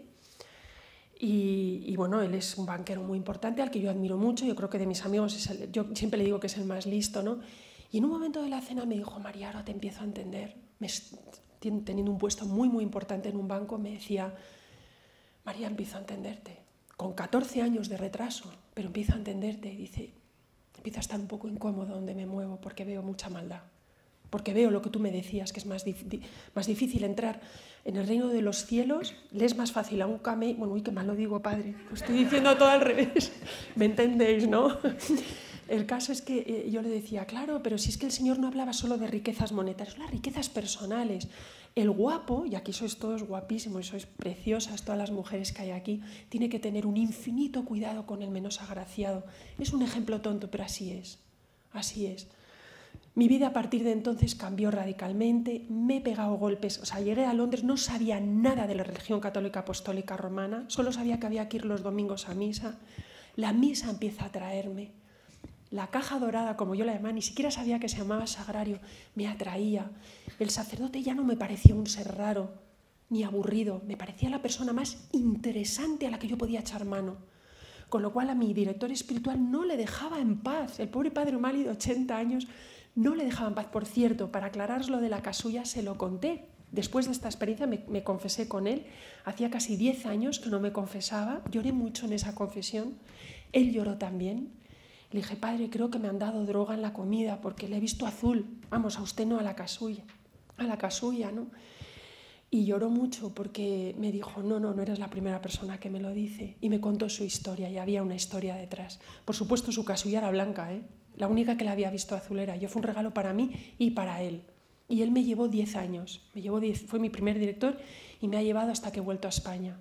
B: y bueno, él es un banquero muy importante al que yo admiro mucho. Yo creo que de mis amigos yo siempre le digo que es el más listo, ¿no? Y en un momento de la cena me dijo, María, ahora te empiezo a entender. Teniendo un puesto muy, muy importante en un banco, me decía, María, empiezo a entenderte. Con 14 años de retraso, pero empiezo a entenderte. Y dice, empiezo a estar un poco incómodo donde me muevo porque veo mucha maldad. Porque veo lo que tú me decías, que es más difícil entrar en el reino de los cielos. Le es más fácil a un camello. Bueno, uy, qué mal lo digo, padre. Lo estoy diciendo todo al revés. ¿Me entendéis, no? El caso es que yo le decía, claro, pero si es que el Señor no hablaba solo de riquezas monetarias, las riquezas personales. El guapo, y aquí sois todos guapísimos y sois preciosas, todas las mujeres que hay aquí, tiene que tener un infinito cuidado con el menos agraciado. Es un ejemplo tonto, pero así es. Así es. Mi vida a partir de entonces cambió radicalmente, me he pegado golpes, o sea, llegué a Londres, no sabía nada de la religión católica apostólica romana, solo sabía que había que ir los domingos a misa. La misa empieza a atraerme. La caja dorada, como yo la llamaba, ni siquiera sabía que se llamaba sagrario, me atraía. El sacerdote ya no me parecía un ser raro ni aburrido, me parecía la persona más interesante a la que yo podía echar mano. Con lo cual a mi director espiritual no le dejaba en paz. El pobre padre Umali de 80 años no le dejaba en paz. Por cierto, para aclararos lo de la casulla, se lo conté. Después de esta experiencia me confesé con él. Hacía casi 10 años que no me confesaba. Lloré mucho en esa confesión. Él lloró también. Le dije, padre, creo que me han dado droga en la comida porque le he visto azul. Vamos, a usted no, a la casulla. A la casulla, ¿no? Y lloró mucho porque me dijo, no eres la primera persona que me lo dice. Y me contó su historia y había una historia detrás. Por supuesto, su casulla era blanca, ¿eh? La única que la había visto azul era yo. Fue un regalo para mí y para él. Y él me llevó 10 años. Fue mi primer director y me ha llevado hasta que he vuelto a España.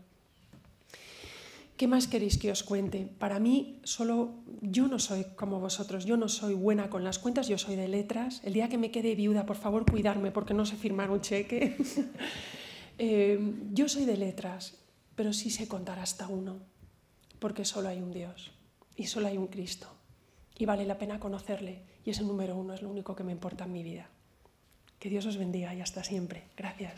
B: ¿Qué más queréis que os cuente? Para mí, yo no soy como vosotros, yo no soy buena con las cuentas, yo soy de letras. El día que me quede viuda, por favor, cuidarme porque no sé firmar un cheque. Yo soy de letras, pero sí sé contar hasta 1, porque solo hay un Dios y solo hay un Cristo. Y vale la pena conocerle, y ese número 1 es lo único que me importa en mi vida. Que Dios os bendiga y hasta siempre. Gracias.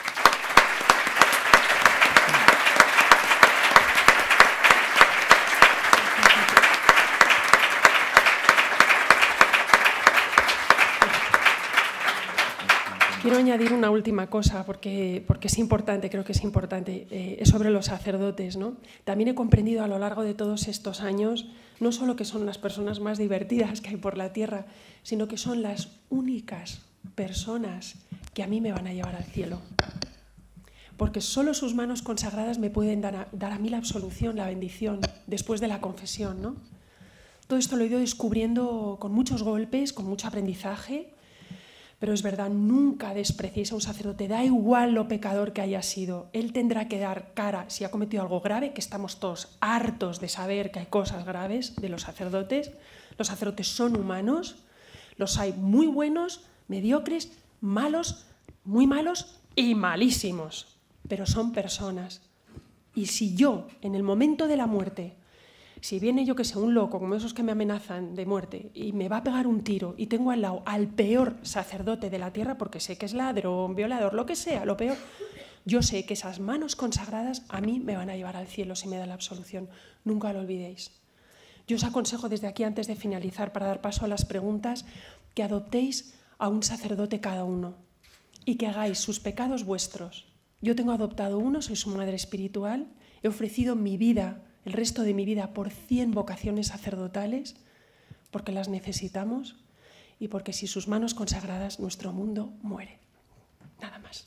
B: Quiero añadir una última cosa porque es importante, creo que es importante, es sobre los sacerdotes, ¿no? También he comprendido a lo largo de todos estos años no solo que son las personas más divertidas que hay por la tierra, sino que son las únicas personas que a mí me van a llevar al cielo. Porque solo sus manos consagradas me pueden dar a mí la absolución, la bendición, después de la confesión, ¿no? Todo esto lo he ido descubriendo con muchos golpes, con mucho aprendizaje. Pero es verdad, nunca despreciéis a un sacerdote, da igual lo pecador que haya sido. Él tendrá que dar cara si ha cometido algo grave, que estamos todos hartos de saber que hay cosas graves de los sacerdotes. Los sacerdotes son humanos, los hay muy buenos, mediocres, malos, muy malos y malísimos. pero son personas. Y si yo, en el momento de la muerte, si viene yo que sé, un loco, como esos que me amenazan de muerte, y me va a pegar un tiro, y tengo al lado al peor sacerdote de la tierra, porque sé que es ladrón, violador, lo que sea, lo peor, yo sé que esas manos consagradas a mí me van a llevar al cielo si me da la absolución. Nunca lo olvidéis. Yo os aconsejo desde aquí, antes de finalizar, para dar paso a las preguntas, que adoptéis a un sacerdote cada uno y que hagáis sus pecados vuestros. Yo tengo adoptado uno, soy su madre espiritual, he ofrecido mi vida, el resto de mi vida, por 100 vocaciones sacerdotales, porque las necesitamos y porque sin sus manos consagradas nuestro mundo muere. Nada más.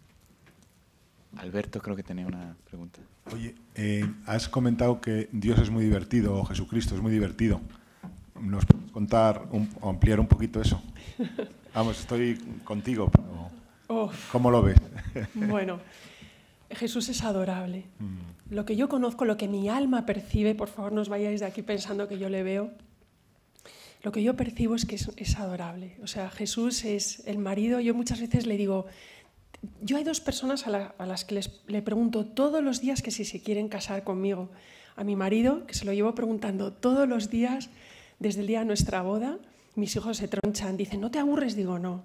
A: Alberto creo que tenía una pregunta.
D: Oye, has comentado que Dios es muy divertido, o Jesucristo es muy divertido. ¿Nos puedes contar o ampliar un poquito eso? Vamos, estoy contigo, pero ¿cómo lo ves?
B: Bueno, Jesús es adorable. Lo que yo conozco, lo que mi alma percibe, por favor no os vayáis de aquí pensando que yo le veo, lo que yo percibo es que es adorable. O sea, Jesús es el marido. Yo muchas veces le digo, yo hay dos personas a las que le pregunto todos los días que si se quieren casar conmigo. A mi marido, que se lo llevo preguntando todos los días desde el día de nuestra boda. Mis hijos se tronchan, dicen, ¿no te aburres? Digo, no.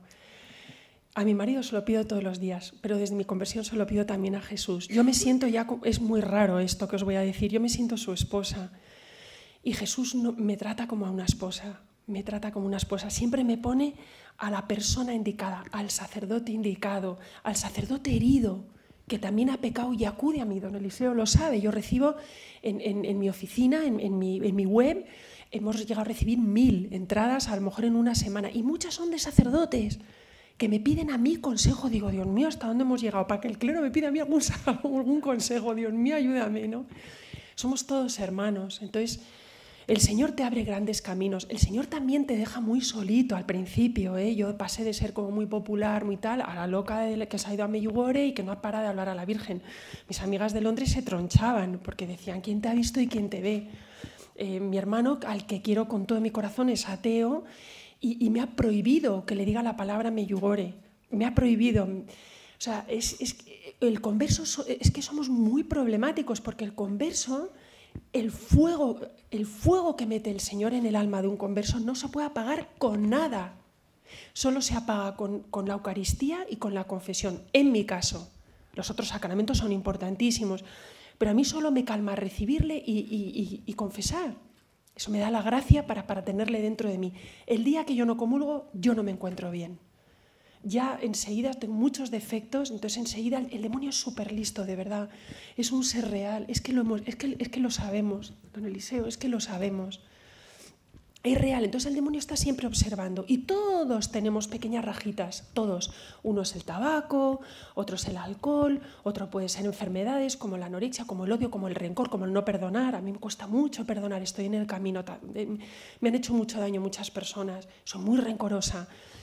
B: A mi marido se lo pido todos los días, pero desde mi conversión se lo pido también a Jesús. Yo me siento ya, es muy raro esto que os voy a decir, yo me siento su esposa y Jesús me trata como a una esposa, me trata como una esposa. Siempre me pone a la persona indicada, al sacerdote indicado, al sacerdote herido, que también ha pecado y acude a mí. Don Eliseo lo sabe, yo recibo en mi oficina, en mi web, hemos llegado a recibir 1000 entradas a lo mejor en una semana y muchas son de sacerdotes que me piden a mí consejo. Digo, Dios mío, ¿hasta dónde hemos llegado? Para que el clero me pida a mí algún consejo. Dios mío, ayúdame, ¿no? Somos todos hermanos. Entonces, el Señor te abre grandes caminos. El Señor también te deja muy solito al principio, ¿eh? Yo pasé de ser como muy popular, muy tal, a la loca que se ha ido a Medjugorje y que no ha parado de hablar a la Virgen. Mis amigas de Londres se tronchaban porque decían, ¿quién te ha visto y quién te ve? Mi hermano, al que quiero con todo mi corazón, es ateo. Y me ha prohibido que le diga la palabra Medjugorje. Me ha prohibido. O sea, el converso es que somos muy problemáticos porque el converso, el fuego que mete el Señor en el alma de un converso no se puede apagar con nada. Solo se apaga con la Eucaristía y con la confesión. En mi caso, los otros sacramentos son importantísimos, pero a mí solo me calma recibirle y confesar. Eso me da la gracia para tenerle dentro de mí. El día que yo no comulgo, yo no me encuentro bien. Ya enseguida tengo muchos defectos, entonces enseguida el demonio es súper listo, de verdad. Es un ser real, es que lo sabemos, don Eliseo, es que lo sabemos. Es real, entonces el demonio está siempre observando y todos tenemos pequeñas rajitas, todos. Uno es el tabaco, otro es el alcohol, otro puede ser enfermedades como la anorexia, como el odio, como el rencor, como el no perdonar. A mí me cuesta mucho perdonar, estoy en el camino. Me han hecho mucho daño muchas personas, soy muy rencorosa.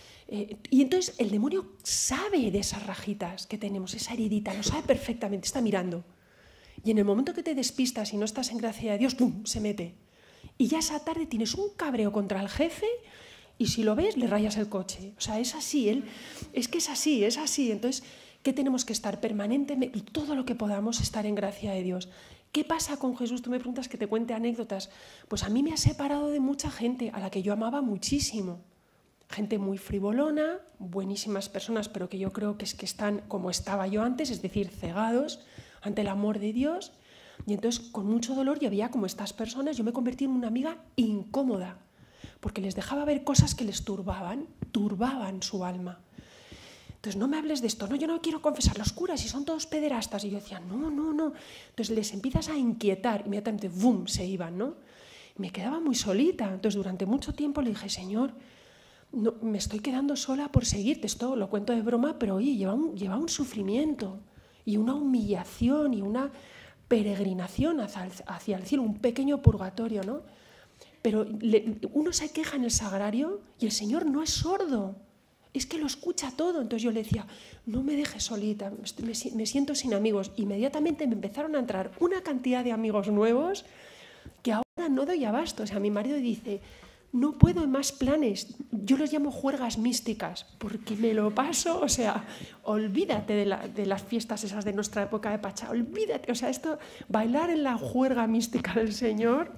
B: Y entonces el demonio sabe de esas rajitas que tenemos, esa heridita, lo sabe perfectamente, está mirando. Y en el momento que te despistas y no estás en gracia de Dios, ¡pum!, se mete. Y ya esa tarde tienes un cabreo contra el jefe y si lo ves le rayas el coche. O sea, es así, es que es así, es así. Entonces, ¿qué tenemos que estar permanentemente? Todo lo que podamos estar en gracia de Dios. ¿Qué pasa con Jesús? Tú me preguntas que te cuente anécdotas. Pues a mí me ha separado de mucha gente a la que yo amaba muchísimo. Gente muy frivolona, buenísimas personas, pero que yo creo que están como estaba yo antes, es decir, cegados ante el amor de Dios. Y entonces, con mucho dolor, yo veía como estas personas, yo me convertí en una amiga incómoda, porque les dejaba ver cosas que les turbaban su alma. Entonces, no me hables de esto, no, yo no quiero confesar, los curas, y son todos pederastas. Y yo decía, no. Entonces, les empiezas a inquietar, inmediatamente, ¡bum!, se iban, ¿no? Y me quedaba muy solita. Entonces, durante mucho tiempo le dije, Señor, no, me estoy quedando sola por seguirte. Esto lo cuento de broma, pero oye, lleva un sufrimiento y una humillación y una peregrinación hacia el cielo, un pequeño purgatorio, ¿no? Pero uno se queja en el sagrario y el Señor no es sordo, es que lo escucha todo. Entonces yo le decía, no me dejes solita, me siento sin amigos. Inmediatamente me empezaron a entrar una cantidad de amigos nuevos que ahora no doy abasto. O sea, mi marido dice, no puedo en más planes. Yo los llamo juergas místicas, porque me lo paso, o sea, olvídate de las fiestas esas de nuestra época de Pachá, olvídate, o sea, esto, bailar en la juerga mística del Señor,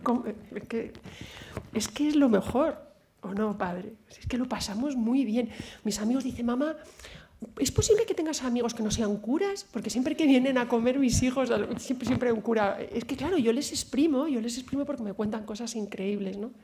B: es que es lo mejor, ¿o no, padre? Es que lo pasamos muy bien. Mis amigos dicen, mamá, ¿es posible que tengas amigos que no sean curas? Porque siempre que vienen a comer mis hijos, siempre hay un cura. Es que claro, yo les exprimo porque me cuentan cosas increíbles, ¿no?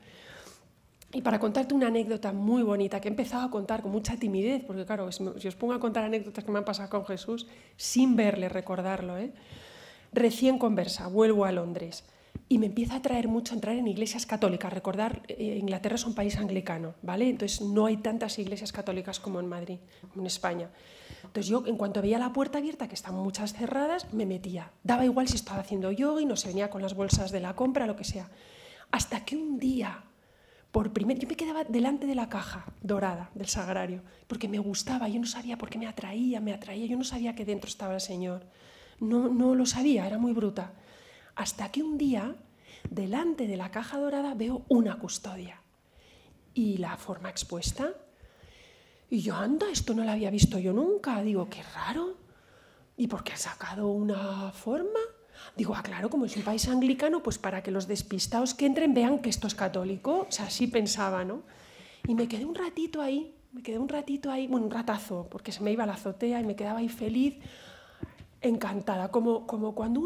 B: Y para contarte una anécdota muy bonita que he empezado a contar con mucha timidez, porque claro, si os pongo a contar anécdotas que me han pasado con Jesús, sin verle, recordarlo, recién conversa, vuelvo a Londres y me empieza a atraer mucho entrar en iglesias católicas. Recordar, Inglaterra es un país anglicano, ¿vale? Entonces no hay tantas iglesias católicas como en Madrid, como en España. Entonces yo, en cuanto veía la puerta abierta, que están muchas cerradas, me metía. Daba igual si estaba haciendo yoga y no se venía con las bolsas de la compra, lo que sea. Hasta que un día, yo me quedaba delante de la caja dorada del sagrario, porque me gustaba, yo no sabía por qué me atraía, yo no sabía que dentro estaba el Señor. No lo sabía, era muy bruta. Hasta que un día, delante de la caja dorada, veo una custodia y la forma expuesta. Y yo, anda, esto no lo había visto yo nunca. Digo, qué raro. ¿Y por qué ha sacado una forma? Digo, claro, como es un país anglicano, pues para que los despistados que entren vean que esto es católico. O sea, así pensaba, ¿no? Y me quedé un ratito ahí, bueno, un ratazo, porque se me iba a la azotea y me quedaba ahí feliz, encantada, como cuando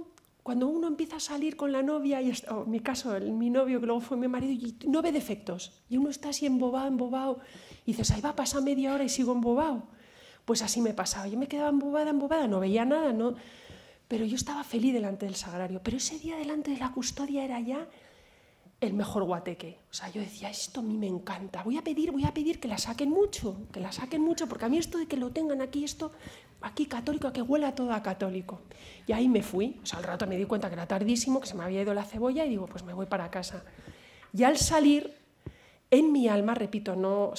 B: uno empieza a salir con la novia, y en mi caso, mi novio, que luego fue mi marido, y no ve defectos, y uno está así embobado, y dices, ahí va a pasar media hora y sigo embobado. Pues así me pasaba, yo me quedaba embobada, no veía nada, ¿no? Pero yo estaba feliz delante del sagrario, pero ese día delante de la custodia era ya el mejor guateque. O sea, yo decía, esto a mí me encanta, voy a pedir que la saquen mucho, porque a mí esto de que lo tengan aquí, aquí católico, que huela todo a católico. Y ahí me fui, o sea, al rato me di cuenta que era tardísimo, que se me había ido la cebolla, y digo, pues me voy para casa. Y al salir, en mi alma, repito, no,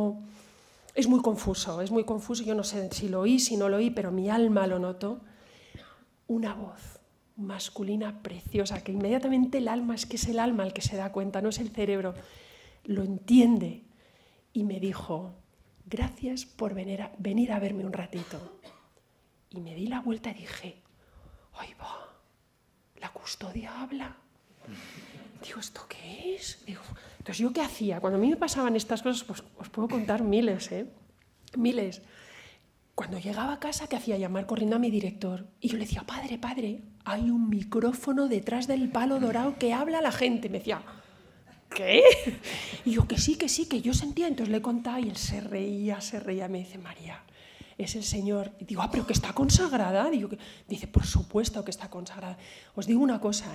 B: es muy confuso, yo no sé si lo oí, si no lo oí, pero mi alma lo notó, una voz masculina preciosa, que inmediatamente el alma, es que es el alma el que se da cuenta, no es el cerebro, lo entiende, y me dijo, gracias por venir a verme un ratito. Y me di la vuelta y dije, ¡ay va! ¿La custodia habla? Digo, ¿esto qué es? Digo, entonces, ¿yo qué hacía? Cuando a mí me pasaban estas cosas, pues os puedo contar miles, miles. Cuando llegaba a casa, ¿qué hacía? Llamar corriendo a mi director. Y yo le decía, padre, hay un micrófono detrás del palo dorado que habla a la gente. Me decía, ¿qué? Y yo, que sí, que yo sentía. Entonces le contaba y él se reía. Me dice, María, es el Señor. Y digo, pero que está consagrada. Dice, por supuesto que está consagrada. Os digo una cosa,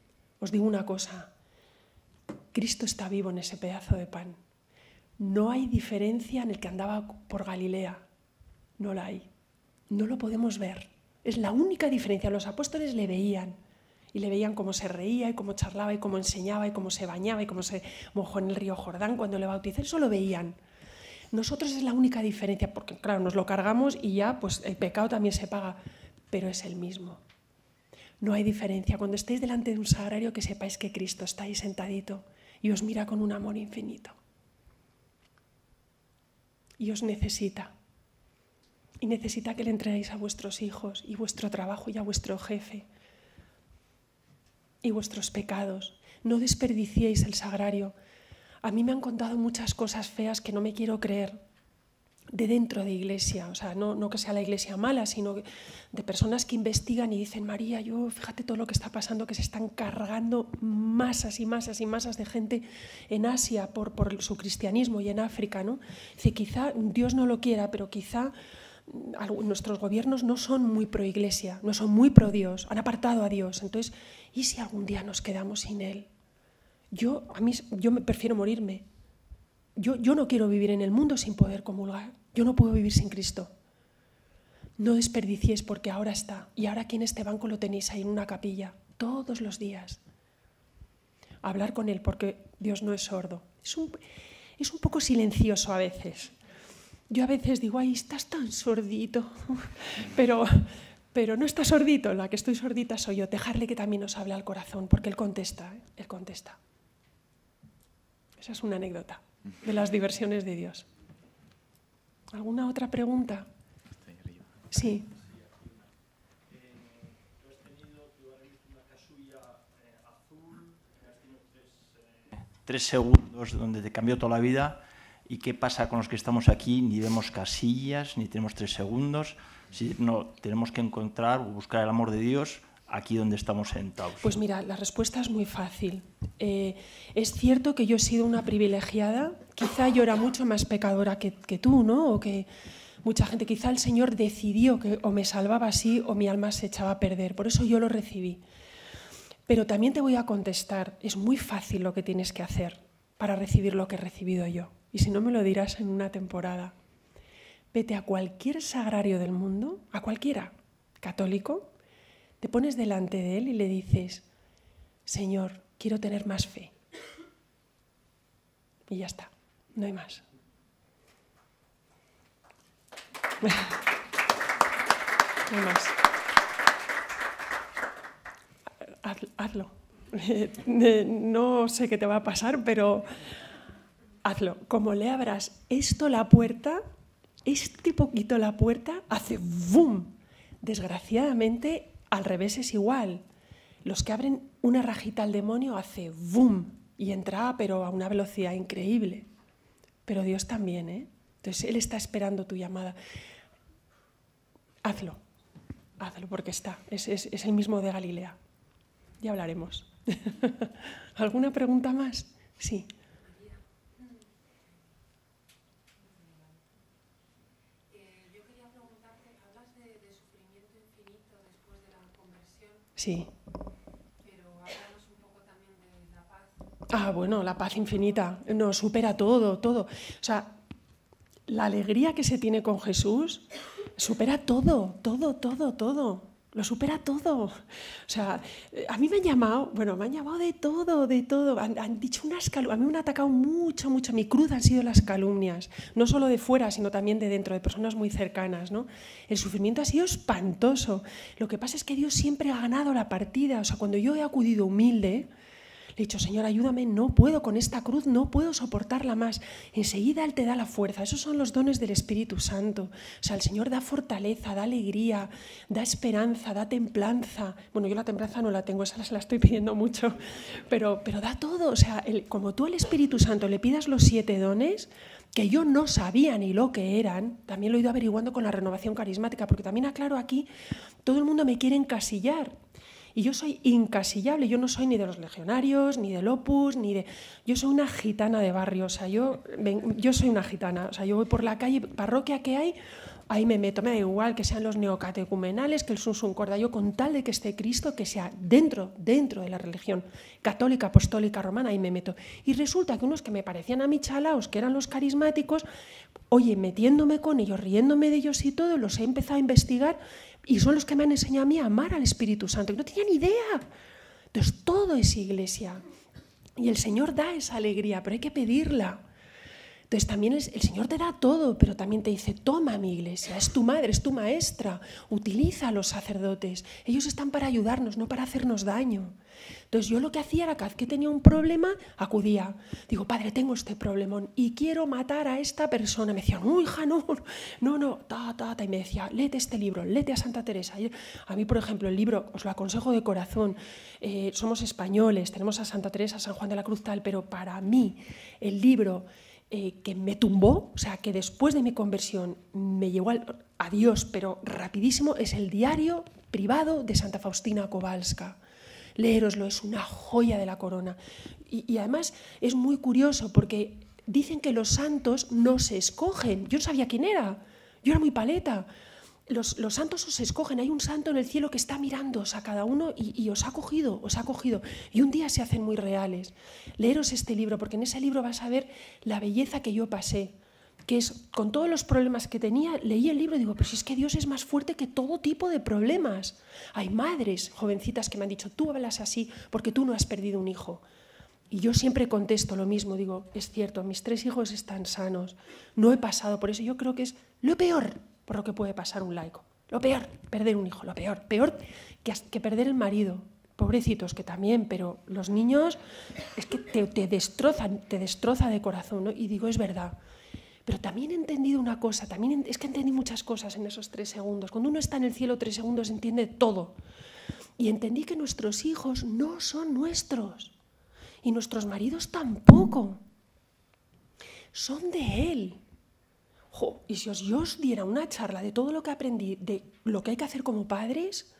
B: Cristo está vivo en ese pedazo de pan. No hay diferencia en el que andaba por Galilea. No la hay. No lo podemos ver. Es la única diferencia. Los apóstoles le veían. Y le veían cómo se reía y cómo charlaba y cómo enseñaba y cómo se bañaba y cómo se mojó en el río Jordán cuando le bautizó. Eso lo veían. Nosotros es la única diferencia, porque claro, nos lo cargamos y ya pues el pecado también se paga, pero es el mismo. No hay diferencia. Cuando estéis delante de un sagrario, que sepáis que Cristo está ahí sentadito y os mira con un amor infinito. Y os necesita. Y necesita que le entreguéis a vuestros hijos y vuestro trabajo y a vuestro jefe y vuestros pecados. No desperdiciéis el sagrario. A mí me han contado muchas cosas feas que no me quiero creer de dentro de iglesia. O sea, no que sea la iglesia mala, sino de personas que investigan y dicen, María, fíjate todo lo que está pasando, que se están cargando masas y masas y masas de gente en Asia por su cristianismo y en África, ¿no? Dice, quizá Dios no lo quiera, pero quizá nuestros gobiernos no son muy pro iglesia, no son muy pro Dios, han apartado a Dios. Entonces, ¿y si algún día nos quedamos sin Él? Yo me prefiero morirme. Yo no quiero vivir en el mundo sin poder comulgar. Yo no puedo vivir sin Cristo. No desperdiciéis porque ahora está. Y ahora aquí en este banco lo tenéis ahí en una capilla, todos los días. Hablar con Él porque Dios no es sordo. Es un poco silencioso a veces. Yo a veces digo, ay, estás tan sordito. Pero no está sordito, la que estoy sordita soy yo. Dejarle que también nos hable al corazón, porque Él contesta, Él contesta. Esa es una anécdota de las diversiones de Dios. ¿Alguna otra pregunta? Sí.
E: Tú has ahora visto una casulla azul, has tenido 3 segundos donde te cambió toda la vida. ¿Y qué pasa con los que estamos aquí? Ni vemos casillas, ni tenemos 3 segundos. Si no, tenemos que encontrar o buscar el amor de Dios aquí donde estamos sentados.
B: Pues mira, la respuesta es muy fácil. Es cierto que yo he sido una privilegiada. Quizá yo era mucho más pecadora que tú, ¿no? O que mucha gente. Quizá el Señor decidió que o me salvaba así o mi alma se echaba a perder. Por eso yo lo recibí. Pero también te voy a contestar. Es muy fácil lo que tienes que hacer para recibir lo que he recibido yo. Y si no, me lo dirás en una temporada. Vete a cualquier sagrario del mundo, a cualquiera, católico, te pones delante de él y le dices, Señor, quiero tener más fe. Y ya está, no hay más. No hay más. Hazlo. No sé qué te va a pasar, pero hazlo. Como le abras esto la puerta, este poquito la puerta, hace ¡boom! Desgraciadamente, al revés es igual. Los que abren una rajita al demonio hace ¡boom! Y entra, pero a una velocidad increíble. Pero Dios también, ¿eh? Entonces, Él está esperando tu llamada. Hazlo. Hazlo porque está. Es el mismo de Galilea. Ya hablaremos. ¿Alguna pregunta más? Sí. Sí.
F: Pero háblanos un poco también de la paz.
B: Ah, bueno, la paz infinita. No, supera todo, todo. O sea, la alegría que se tiene con Jesús supera todo, todo, todo, todo. Lo supera todo. O sea, a mí me han llamado de todo, de todo. Han dicho unas calumnias. A mí me han atacado mucho, mucho. Mi cruz han sido las calumnias. No solo de fuera, sino también de dentro, de personas muy cercanas, ¿no? El sufrimiento ha sido espantoso. Lo que pasa es que Dios siempre ha ganado la partida. O sea, cuando yo he acudido humilde, le he dicho, Señor, ayúdame, no puedo con esta cruz, no puedo soportarla más. Enseguida Él te da la fuerza. Esos son los dones del Espíritu Santo. O sea, el Señor da fortaleza, da alegría, da esperanza, da templanza. Bueno, yo la templanza no la tengo, esa se la estoy pidiendo mucho, pero da todo. O sea, como tú al Espíritu Santo le pidas los 7 dones, que yo no sabía ni lo que eran, también lo he ido averiguando con la renovación carismática, porque también aclaro aquí, todo el mundo me quiere encasillar. Y yo soy incasillable, yo no soy ni de los legionarios, ni del Opus, ni de... Yo soy una gitana de barrio, o sea, yo soy una gitana, o sea, yo voy por la calle, parroquia que hay, ahí me meto, me da igual que sean los neocatecumenales, que el Sunsum Corda, yo con tal de que esté Cristo, que sea dentro de la religión católica, apostólica, romana, ahí me meto. Y resulta que unos que me parecían a mí chalaos, que eran los carismáticos, oye, metiéndome con ellos, riéndome de ellos y todo, los he empezado a investigar y son los que me han enseñado a mí a amar al Espíritu Santo, y no tenía ni idea. Entonces todo es iglesia y el Señor da esa alegría, pero hay que pedirla. Entonces también el Señor te da todo, pero también te dice, toma mi iglesia, es tu madre, es tu maestra, utiliza a los sacerdotes. Ellos están para ayudarnos, no para hacernos daño. Entonces yo lo que hacía era, cada vez que tenía un problema, acudía. Digo, Padre, tengo este problemón y quiero matar a esta persona. Me decían, no, hija, no. Y me decía, léete este libro, léete a Santa Teresa. Y a mí, por ejemplo, el libro, os lo aconsejo de corazón, somos españoles, tenemos a Santa Teresa, a San Juan de la Cruz, tal, pero para mí el libro que me tumbó, o sea, que después de mi conversión me llevó a Dios, pero rapidísimo, es el diario privado de Santa Faustina Kowalska. Léeroslo, es una joya de la corona. Y además es muy curioso porque dicen que los santos no se escogen. Yo no sabía quién era, yo era muy paleta. Los santos os escogen, hay un santo en el cielo que está mirándoos a cada uno y os ha cogido. Y un día se hacen muy reales. Leeros este libro, porque en ese libro vas a ver la belleza que yo pasé, que es, con todos los problemas que tenía, leí el libro y digo, pero si es que Dios es más fuerte que todo tipo de problemas. Hay madres jovencitas que me han dicho, tú hablas así porque tú no has perdido un hijo. Y yo siempre contesto lo mismo, digo, es cierto, mis 3 hijos están sanos, no he pasado por eso. Yo creo que es lo peor por lo que puede pasar un laico. Lo peor, perder un hijo, lo peor que perder el marido, pobrecitos que también, pero los niños es que te destroza de corazón, ¿no? Y digo, es verdad. Pero también he entendido una cosa, es que entendí muchas cosas en esos 3 segundos. Cuando uno está en el cielo 3 segundos entiende todo. Y entendí que nuestros hijos no son nuestros. Y nuestros maridos tampoco. Son de Él. Y si yo os diera una charla de todo lo que aprendí, de lo que hay que hacer como padres,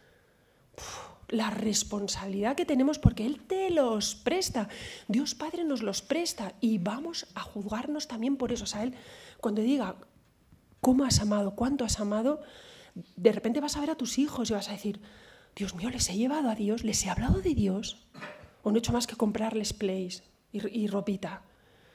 B: la responsabilidad que tenemos, porque Él te los presta. Dios Padre nos los presta y vamos a juzgarnos también por eso. O sea, Él, cuando diga cómo has amado, cuánto has amado, de repente vas a ver a tus hijos y vas a decir, Dios mío, les he llevado a Dios, les he hablado de Dios, o no he hecho más que comprarles plays y ropita.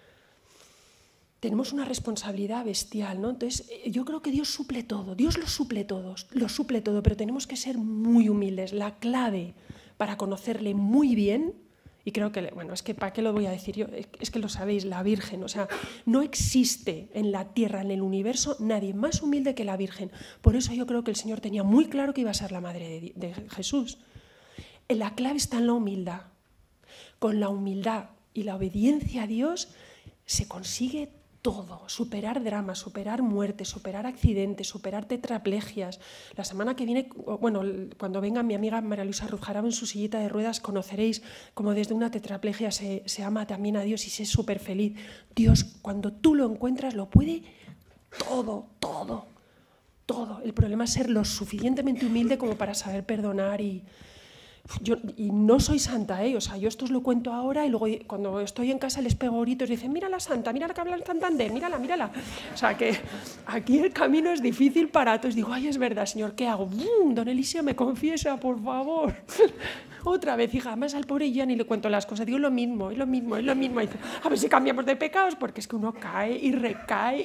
B: Tenemos una responsabilidad bestial, ¿no? Entonces, yo creo que Dios suple todo, Dios lo suple todo, pero tenemos que ser muy humildes. La clave para conocerle muy bien, y creo que, bueno, es que ¿para qué lo voy a decir yo? Es que lo sabéis, la Virgen, o sea, no existe en la tierra, en el universo, nadie más humilde que la Virgen. Por eso yo creo que el Señor tenía muy claro que iba a ser la madre de Jesús. La clave está en la humildad. Con la humildad y la obediencia a Dios se consigue todo, superar dramas, superar muertes, superar accidentes, superar tetraplegias. La semana que viene, bueno, cuando venga mi amiga María Luisa Ruzjaraba en su sillita de ruedas, conoceréis cómo desde una tetraplegia se ama también a Dios y se es súper feliz. Dios, cuando tú lo encuentras, lo puede todo. El problema es ser lo suficientemente humilde como para saber perdonar y no soy santa, ¿eh? O sea, yo esto os lo cuento ahora y luego cuando estoy en casa les pego gritos y dicen, mira la santa, mira la que habla en Santander, mírala. O sea, que aquí el camino es difícil para todos. Digo, ay, es verdad, Señor, ¿qué hago? Don Eliseo, me confiesa, por favor. Otra vez, hija, además al pobre ya ni le cuento las cosas. Digo, es lo mismo. Y dice, a ver si cambiamos de pecados, porque es que uno cae y recae.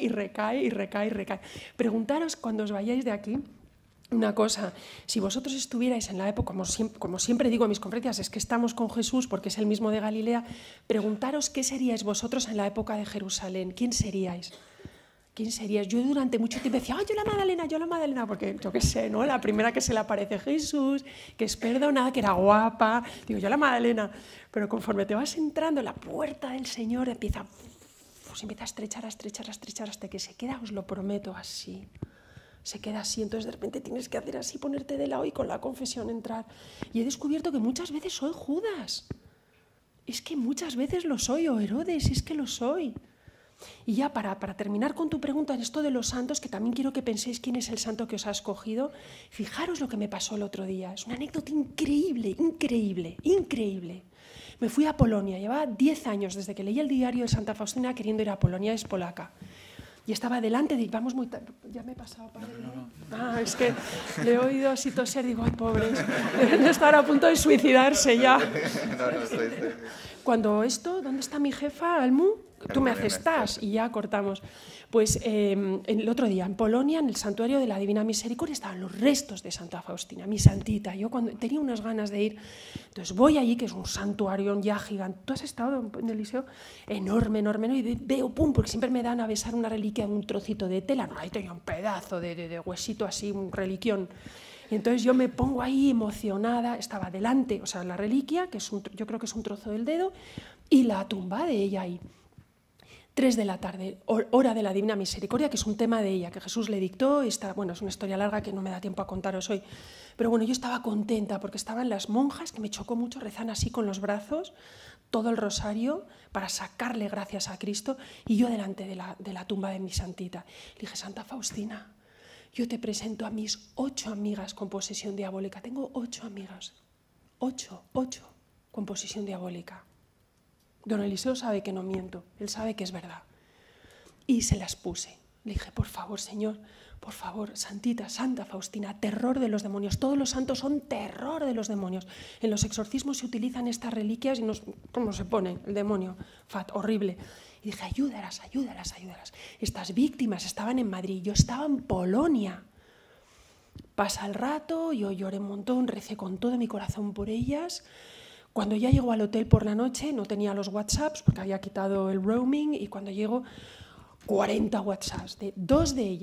B: Preguntaros cuando os vayáis de aquí, una cosa, si vosotros estuvierais en la época, como siempre digo en mis conferencias, es que estamos con Jesús porque es el mismo de Galilea, preguntaros qué seríais vosotros en la época de Jerusalén, ¿quién seríais? Yo durante mucho tiempo decía, yo la Magdalena, porque yo qué sé, ¿no? La primera que se le aparece Jesús, que es perdonada, que era guapa, digo, yo la Magdalena, pero conforme te vas entrando en la puerta del Señor, empieza a estrechar hasta que se queda, os lo prometo, así. Se queda así, entonces de repente tienes que hacer así, ponerte de lado y con la confesión entrar. Y he descubierto que muchas veces soy Judas. Es que muchas veces lo soy, o Herodes, es que lo soy. Y ya para terminar con tu pregunta en esto de los santos, que también quiero que penséis quién es el santo que os ha escogido, fijaros lo que me pasó el otro día. Es una anécdota increíble. Me fui a Polonia, llevaba 10 años desde que leí el diario de Santa Faustina queriendo ir a Polonia, es polaca. Y estaba delante de... Vamos muy tarde. Ya me he pasado, padre. No. Es que le he oído así toser, digo, ay, pobres. Deben estar a punto de suicidarse ya. Cuando ¿dónde está mi jefa, Almu? Tú me haces tas y ya cortamos. Pues el otro día en Polonia, en el santuario de la Divina Misericordia, estaban los restos de Santa Faustina, mi santita. Yo cuando tenía unas ganas de ir, entonces voy allí, que es un santuario ya gigante. ¿Tú has estado en el liceo? Enorme, ¿no? Y veo, porque siempre me dan a besar una reliquia, un trocito de tela. No, ahí tenía un pedazo de huesito así, un reliquión. Y entonces yo me pongo ahí emocionada, estaba delante, o sea, la reliquia, que yo creo que es un trozo del dedo, y la tumba de ella ahí. 3 de la tarde, hora de la Divina Misericordia, que es un tema de ella, que Jesús le dictó. Es una historia larga que no me da tiempo a contaros hoy. Pero bueno, yo estaba contenta porque estaban las monjas, que me chocó mucho, rezan así con los brazos, todo el rosario, para sacarle gracias a Cristo, y yo delante de la tumba de mi santita. Le dije, Santa Faustina, yo te presento a mis 8 amigas con posesión diabólica. Tengo 8 amigas. 8 con posesión diabólica. Don Eliseo sabe que no miento, él sabe que es verdad. Y se las puse. Le dije, por favor, Señor, por favor, Santita, Santa Faustina, terror de los demonios. Todos los santos son terror de los demonios. En los exorcismos se utilizan estas reliquias y ¿cómo se pone el demonio? Horrible. Y dije, ayúdalas. Estas víctimas estaban en Madrid, yo estaba en Polonia. Pasa el rato, yo lloré un montón, recé con todo mi corazón por ellas. Cuando ya llego al hotel por la noche, no tenía los WhatsApps porque había quitado el roaming, y cuando llego, 40 WhatsApps de 2 de ellas.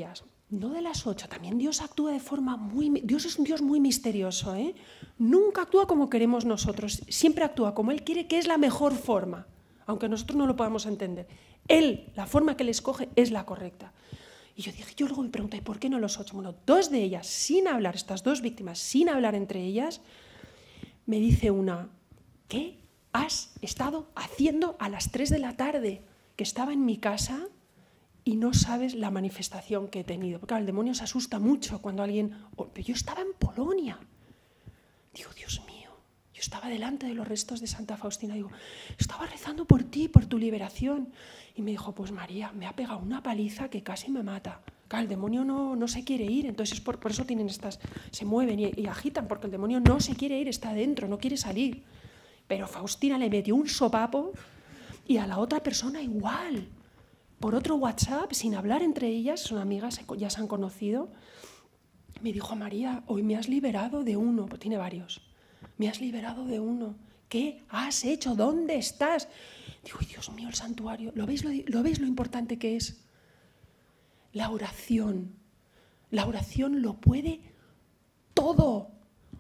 B: No de las 8, también Dios actúa de forma muy... Dios es un Dios muy misterioso, ¿eh? Nunca actúa como queremos nosotros, siempre actúa como Él quiere, que es la mejor forma, aunque nosotros no lo podamos entender. Él, la forma que Él escoge es la correcta. Y yo luego me pregunté, ¿y por qué no los 8? Bueno, 2 de ellas, sin hablar, estas 2 víctimas, sin hablar entre ellas, me dice una, ¿qué has estado haciendo a las 3 de la tarde? Que estaba en mi casa... Y no sabes la manifestación que he tenido. Porque claro, el demonio se asusta mucho cuando alguien... Pero yo estaba en Polonia. Digo, Dios mío, yo estaba delante de los restos de Santa Faustina. Digo, estaba rezando por ti, por tu liberación. Y me dijo, pues María, me ha pegado una paliza que casi me mata. Claro, el demonio no se quiere ir, entonces por eso tienen estas... Se mueven y agitan, porque el demonio no se quiere ir, está dentro, no quiere salir. Pero Faustina le metió un sopapo y a la otra persona igual. Por otro WhatsApp, sin hablar entre ellas, son amigas, ya se han conocido, me dijo, María, hoy me has liberado de uno, pues tiene varios, me has liberado de uno, ¿qué has hecho? ¿Dónde estás? Digo, Dios mío, el santuario, ¿lo veis lo importante que es? La oración lo puede todo,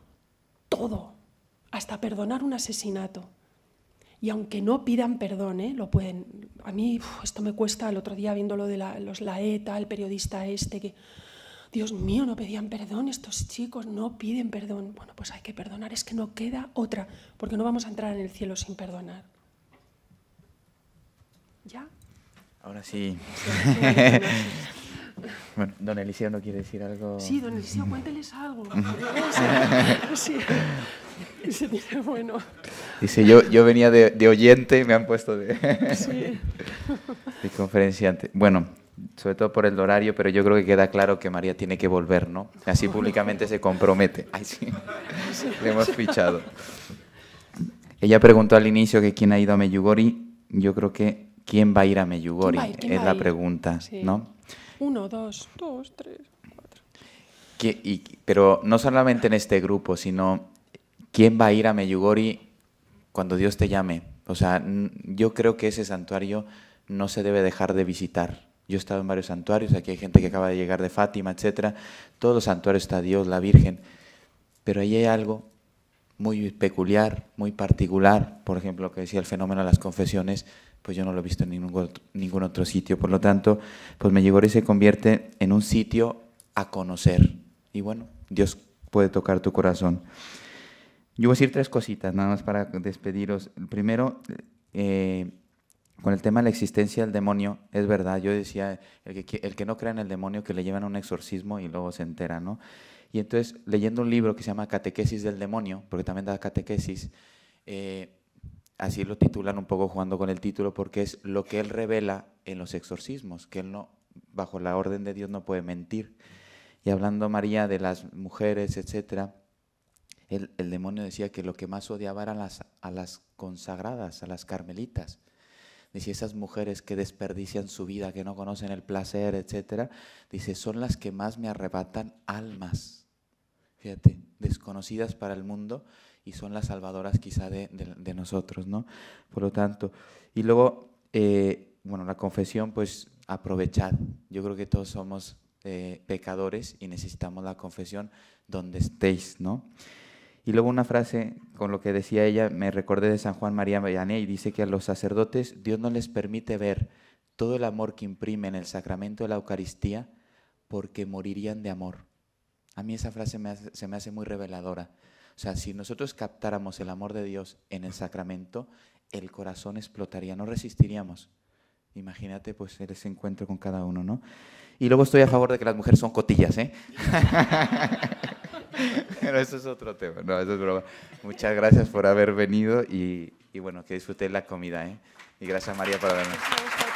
B: hasta perdonar un asesinato. Y aunque no pidan perdón, lo pueden. A mí esto me cuesta, el otro día viendo lo de la ETA, el periodista que, Dios mío, no pedían perdón, estos chicos no piden perdón. Bueno, pues hay que perdonar, es que no queda otra, porque no vamos a entrar en el cielo sin perdonar. ¿Ya?
A: Ahora sí. Bueno, don Eliseo, ¿no quiere decir algo?
B: Sí, don Eliseo, cuénteles algo. Sí. Dice, bueno.
A: Dice, yo venía de oyente, me han puesto
B: Sí.
A: de conferenciante. Bueno, sobre todo por el horario, pero yo creo que queda claro que María tiene que volver, ¿no? Así públicamente se compromete. Ay, sí, le hemos fichado. Ella preguntó al inicio que quién ha ido a Medjugorje. Yo creo que quién va a ir a Medjugorje es la pregunta, sí. ¿No?
B: 1, 2, 3, 4.
A: Pero no solamente en este grupo, sino quién va a ir a Medjugorje cuando Dios te llame. O sea, yo creo que ese santuario no se debe dejar de visitar. Yo he estado en varios santuarios, aquí hay gente que acaba de llegar de Fátima, etc. Todos los santuarios está Dios, la Virgen, pero ahí hay algo muy peculiar, muy particular. Por ejemplo, lo que decía el fenómeno de las confesiones, pues yo no lo he visto en ningún otro sitio. Por lo tanto, pues Medjugorje se convierte en un sitio a conocer. Y bueno, Dios puede tocar tu corazón. Yo voy a decir 3 cositas, nada más para despediros. El primero, con el tema de la existencia del demonio, es verdad, yo decía, el que no crea en el demonio, que le llevan a un exorcismo y luego se entera, ¿no? Y entonces, leyendo un libro que se llama Catequesis del Demonio, porque también da catequesis, así lo titulan un poco jugando con el título, porque es lo que él revela en los exorcismos, que él no, bajo la orden de Dios no puede mentir. Y hablando María de las mujeres, etcétera, el demonio decía que lo que más odiaba eran a las consagradas, a las carmelitas. Dice, esas mujeres que desperdician su vida, que no conocen el placer, etcétera, dice, son las que más me arrebatan almas. Fíjate, desconocidas para el mundo y son las salvadoras quizá de nosotros, ¿no? Por lo tanto, y luego, bueno, la confesión, pues aprovechad. Yo creo que todos somos pecadores y necesitamos la confesión donde estéis, ¿no? Y luego una frase con lo que decía ella, me recordé de San Juan María Vianney, y dice que a los sacerdotes Dios no les permite ver todo el amor que imprime en el sacramento de la Eucaristía porque morirían de amor. A mí esa frase se me hace muy reveladora. O sea, si nosotros captáramos el amor de Dios en el sacramento, el corazón explotaría, no resistiríamos. Imagínate pues ese encuentro con cada uno, ¿no? Y luego estoy a favor de que las mujeres son cotillas, ¿eh? Pero eso es otro tema, no, eso es broma. Muchas gracias por haber venido y bueno, que disfrutéis la comida, ¿eh? Y gracias María por habernos.